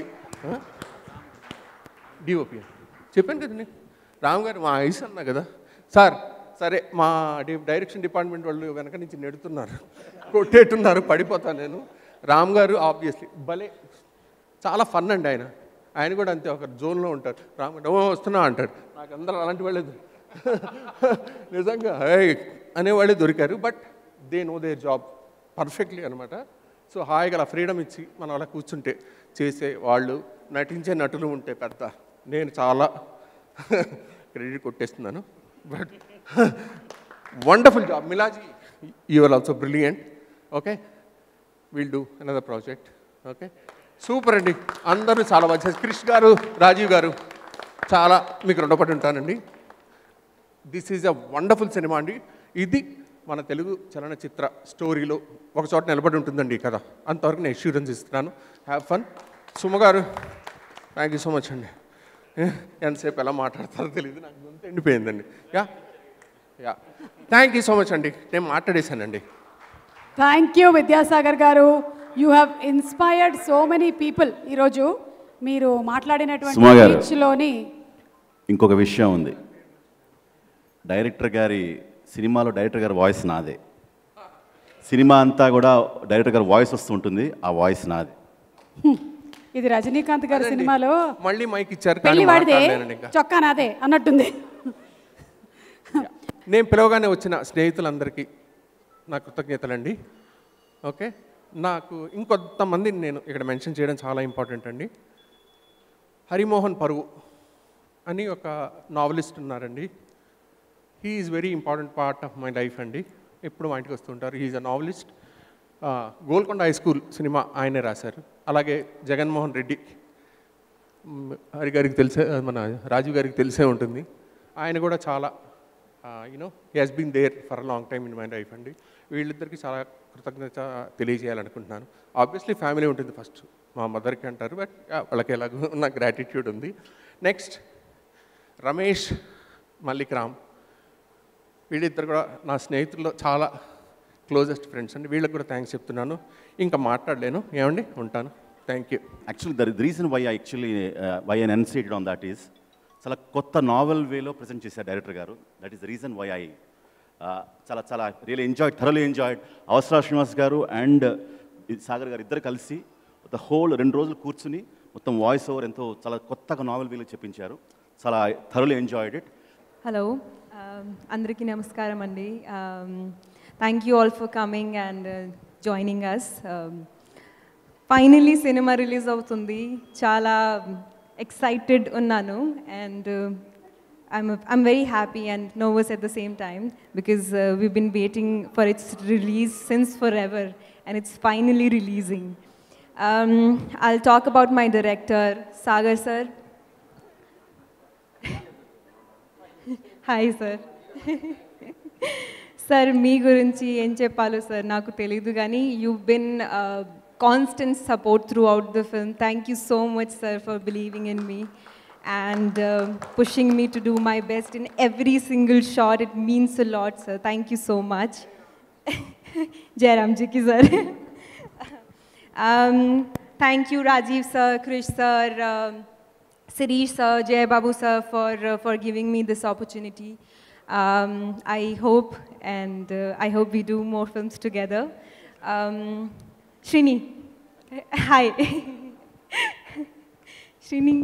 డిఓపి చెప్పాను కదండి, రామ్ గారు మా ఐస్ అన్నా కదా సార్. సరే, మా డి డైరెక్షన్ డిపార్ట్మెంట్ వాళ్ళు వెనక నుంచి నెడుతున్నారు, కొట్టేట్టున్నారు, పడిపోతాను నేను. రామ్ గారు ఆబ్వియస్లీ భలే, చాలా ఫన్ అండి ఆయన. ఆయన కూడా అంతే, ఒక జోన్లో ఉంటారు. రామ్ గారు వస్తున్నా అంటాడు, నాకు అందరూ అలాంటి వాళ్ళే నిజంగా అనేవాళ్ళే దొరికారు. But they know their job perfectly అనమాట. సో హాయిగా అలా ఫ్రీడమ్ ఇచ్చి మనం అలా కూర్చుంటే చేసే వాళ్ళు, నటించే నటులు ఉంటే పెద్ద, నేను చాలా క్రెడిట్ కొట్టేస్తున్నాను. బట్ వండర్ఫుల్ జాబ్ మిలాజీ, you are also brilliant. Okay, will do another project. Okay, super అండి, అందరూ చాలా బాగా చేశారు. క్రిష్ గారు, రాజీవ్ గారు, చాలా మీకు రుణపడి ఉంటానండి. దిస్ ఈజ్ అ వండర్ఫుల్ సినిమా అండి. ఇది మన తెలుగు చలనచిత్ర స్టోరీలో ఒక చోట నిలబడి ఉంటుందండి ఈ కథ. అంతవరకు నేను అష్యూరెన్స్ ఇస్తున్నాను. Have fun. సుమ గారు, థ్యాంక్ యూ సో మచ్ అండి. ఎంతసేపు ఎలా మాట్లాడతారో తెలియదు, నాకు గొంతు ఎండిపోయిందండి. Yeah yeah thank you so much అండి, నేను మాట్లాడేశానండి. Thank you Vidyasagar garu. You have inspired so many people. ఈరోజు మీరు మాట్లాడినటువంటి స్పీచ్లోని ఇంకొక విషయం ఉంది. డైరెక్టర్ గారి సినిమాలో డైరెక్టర్ గారి వాయిస్ నాదే. సినిమా అంతా కూడా డైరెక్టర్ గారి వాయిస్ వస్తుంటుంది, ఆ వాయిస్ నాదే. ఇది రజనీకాంత్ గారి సినిమాలో మళ్ళీ మైక్ ఇచ్చారు, పెళ్లి వాడిదే చొక్కా నాదే అన్నట్టుంది. నేను పిలవగానే వచ్చిన స్నేహితులందరికీ నా కృతజ్ఞతలండి. ఓకే, నాకు ఇంకొంతమందిని నేను ఇక్కడ మెన్షన్ చేయడం చాలా ఇంపార్టెంట్ అండి. హరిమోహన్ పరువు అని ఒక నావలిస్ట్ ఉన్నారండి. He is very important part of my life అండి. ఎప్పుడు మా ఇంటికి వస్తుంటారు. He is a novelist. Golconda high school సినిమా ఆయనే రాశారు. అలాగే జగన్మోహన్ రెడ్డి, హరి గారికి తెలిసే, మన రాజీవ్ గారికి తెలిసే ఉంటుంది. ఆయన కూడా చాలా you know he has been there for a long time in my life అండి. వీళ్ళిద్దరికీ చాలా కృతజ్ఞత తెలియజేయాలనుకుంటున్నాను. ఆబ్వియస్లీ ఫ్యామిలీ ఉంటుంది ఫస్ట్, మా మదర్కి అంటారు, బట్ వాళ్ళకి ఎలాగో నా గ్రాటిట్యూడ్ ఉంది. నెక్స్ట్ రమేష్, మల్లిక్ రామ్, వీళ్ళిద్దరు కూడా నా స్నేహితుల్లో చాలా క్లోజెస్ట్ ఫ్రెండ్స్ అండి. వీళ్ళకి కూడా థ్యాంక్స్ చెప్తున్నాను. ఇంకా మాట్లాడలేను, ఏమండి, ఉంటాను. Thank you. Actually the reason why I actually why I excited on that is, చాలా కొత్త నావెల్ వేలో ప్రజెంట్ చేశారు director garu. That is the reason why I చాలా చాలా really enjoyed, thoroughly enjoyed. Avasarala Srinivas garu and Sagar గారు ఇద్దరు కలిసి ద హోల్ రెండు రోజులు కూర్చుని మొత్తం వాయిస్ ఓవర్ ఎంతో చాలా కొత్తగా నావెల్ వీళ్ళు చెప్పించారు. చాలా థరోలీ ఎంజాయ్డ్ ఇట్. హలో, అందరికీ నమస్కారం అండి. Thank you all for coming and joining us. Finally సినిమా రిలీజ్ అవుతుంది. చాలా ఎక్సైటెడ్ ఉన్నాను and I'm, I'm very happy and nervous at the same time because uh, we've been waiting for its release since forever and it's finally releasing. Um, I'll talk about my director, Sagar sir. Hi sir. Sir, మీ గురించి ఏం చెప్పాలో sir నాకు తెలీదు కానీ you've been uh, constant support throughout the film. Thank you so much sir for believing in me and uh, pushing me to do my best in every single shot. It means a lot, sir. Thank you so much. Jairam ji ki sir. um, thank you Rajiv sir, Krish sir, uh, Sirish sir, Jay Babu sir for, uh, for giving me this opportunity. Um, I hope and uh, I hope we do more films together. Um, Srini. Hi. Srini.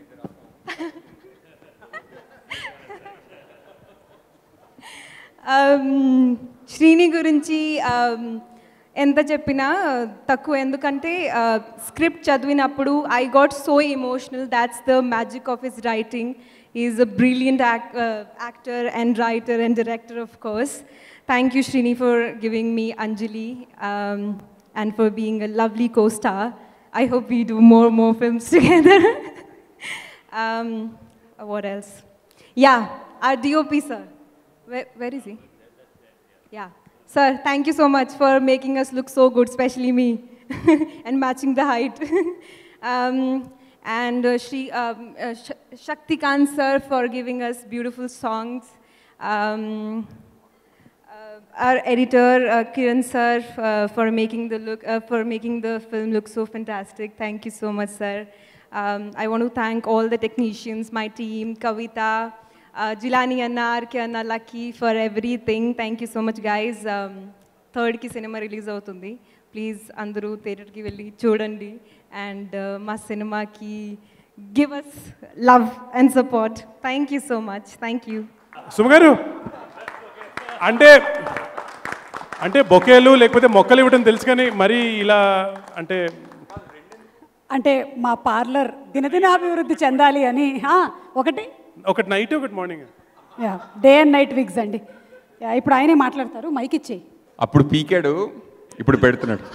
Srini గురించి ఎంత చెప్పినా తక్కువ. ఎందుకంటే script చదివినప్పుడు I got so emotional. That's the magic of his writing. Is a brilliant actor and writer and director of course. Thank you Srini for giving me Anjali and for being a lovely co star. I hope we do more more films together. Um, what else? Yeah, our D O P sir. Where, where is he? Yeah. Sir, thank you so much for making us look so good, especially me, and matching the height. um, and uh, Shri, um, uh, Sh Shaktikant sir for giving us beautiful songs. Um, uh, our editor, uh, Kiran sir, uh, for making the look, uh, for making the film look so fantastic. Thank you so much, sir. Um, I want to thank all the technicians, my team, Kavita, uh, Jilani Anna, R K Anna, Lucky for everything. Thank you so much, guys. Um, third ki cinema release avutundi. Please, andru theater ki velli chudandi and uh, ma cinema ki give us love and support. Thank you so much. Thank you. Sumagaru, అంటే అంటే బొకేలు లేకపోతే మొక్కలు ఇవ్వడం తెలుసు కానీ మరి ఇలా అంటే అంటే మా పార్లర్ దినదినాభివృద్ధి చెందాలి అని ఒకటి ఒకటి నైట్ ఒకటి morning day and night wigs అండి. ఇప్పుడు ఆయనే మాట్లాడతారు, మైక్ ఇచ్చేయి. అప్పుడు పీకాడు, ఇప్పుడు పెడుతున్నాడు.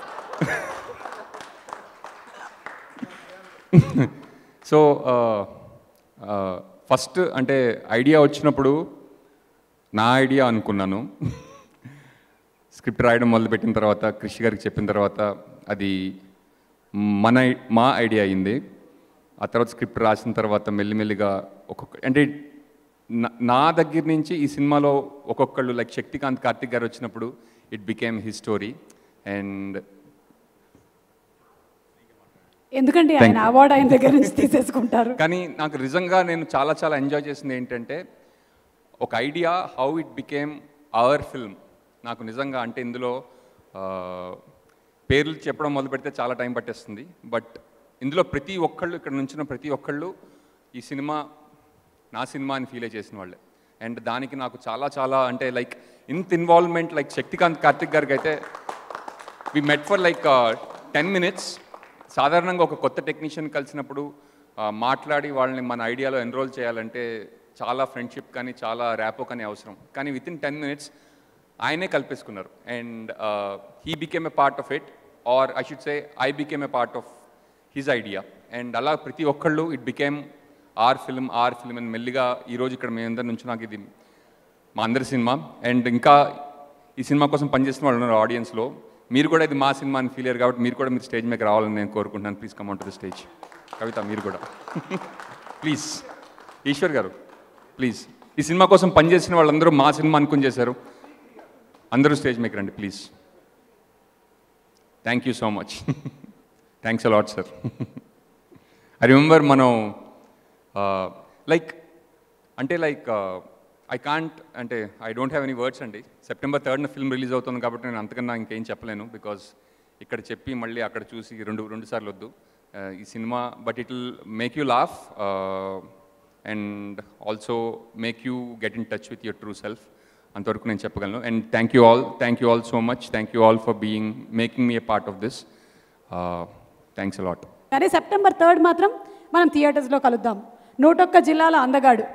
సో ఫస్ట్ అంటే ఐడియా వచ్చినప్పుడు నా ఐడియా అనుకున్నాను. స్క్రిప్ట్ రాయడం మొదలుపెట్టిన తర్వాత కృషి గారికి చెప్పిన తర్వాత అది మన మా ఐడియా అయింది. ఆ తర్వాత స్క్రిప్ట్ రాసిన తర్వాత మెల్లిమెల్లిగా ఒక్కొక్క అంటే నా దగ్గర నుంచి ఈ సినిమాలో ఒక్కొక్కళ్ళు లైక్ శక్తికాంత్, కార్తిక్ గారు వచ్చినప్పుడు it became his story. And ఎందుకంటే ఆయన అవార్డు ఆయన దగ్గర నుంచి తీసేసుకుంటారు. కానీ నాకు నిజంగా నేను చాలా చాలా ఎంజాయ్ చేసింది ఏంటంటే ఒక idea how it became our film. నాకు నిజంగా అంటే ఇందులో పేర్లు చెప్పడం మొదలు పెడితే చాలా టైం పట్టేస్తుంది. బట్ ఇందులో ప్రతి ఒక్కళ్ళు ఇక్కడ నుంచిన ప్రతి ఒక్కళ్ళు ఈ సినిమా నా సినిమా అని ఫీల్ చేసిన వాళ్ళే. అండ్ దానికి నాకు చాలా చాలా అంటే లైక్ ఇంత ఇన్వాల్వ్మెంట్ లైక్ శక్తికాంత్, కార్తిక్ గారికి అయితే we met for like ten minutes. సాధారణంగా ఒక కొత్త టెక్నీషియన్ కలిసినప్పుడు మాట్లాడి వాళ్ళని మన ఐడియాలో ఎన్రోల్ చేయాలంటే చాలా ఫ్రెండ్షిప్ కానీ చాలా ర్యాపో కానీ అవసరం. కానీ విత్ ఇన్ టెన్ మినిట్స్ ఆయనే కల్పేసుకున్నారు. And he became a part of it, or I should say I became a part of his idea. And అలా ప్రతి ఒక్కళ్ళు it became our film our film అని మెల్లిగా ఈరోజు ఇక్కడ మేమందరి నుంచి నాకు ఇది మా అందరి సినిమా. అండ్ ఇంకా ఈ సినిమా కోసం పనిచేసిన వాళ్ళు ఉన్నారు ఆడియన్స్లో. మీరు కూడా ఇది మా సినిమా అని ఫీల్ అయ్యారు కాబట్టి మీరు కూడా మీరు స్టేజ్ మీద రావాలని నేను కోరుకుంటున్నాను. Please come on to the stage. Kavitha మీరు కూడా ప్లీజ్. ఈశ్వర్ గారు ప్లీజ్. ఈ సినిమా కోసం పనిచేసిన వాళ్ళందరూ మా సినిమా అనుకుని చేశారు. అందరూ స్టేజ్ మీకు రండి please. Thank you so much. Thanks a lot sir. I remember మనం లైక్ అంటే లైక్ ఐ కాంట్ అంటే I don't have any words అండి. సెప్టెంబర్ థర్డ్న ఫిల్మ్ రిలీజ్ అవుతుంది కాబట్టి నేను అంతకన్నా ఇంకేం చెప్పలేను. బికాజ్ ఇక్కడ చెప్పి మళ్ళీ అక్కడ చూసి రెండు రెండు సార్లు వద్దు. ఈ సినిమా but it will make you laugh and also make you get in touch with your true self. అంతవరకు నేను చెప్పగలను. And thank you all thank you all so much thank you all for being making me a part of this. Thanks a lot. కానీ September third మాత్రం మనం థియేటర్స్లో కలుద్దాం. నూటొక్క జిల్లాల అందగాడు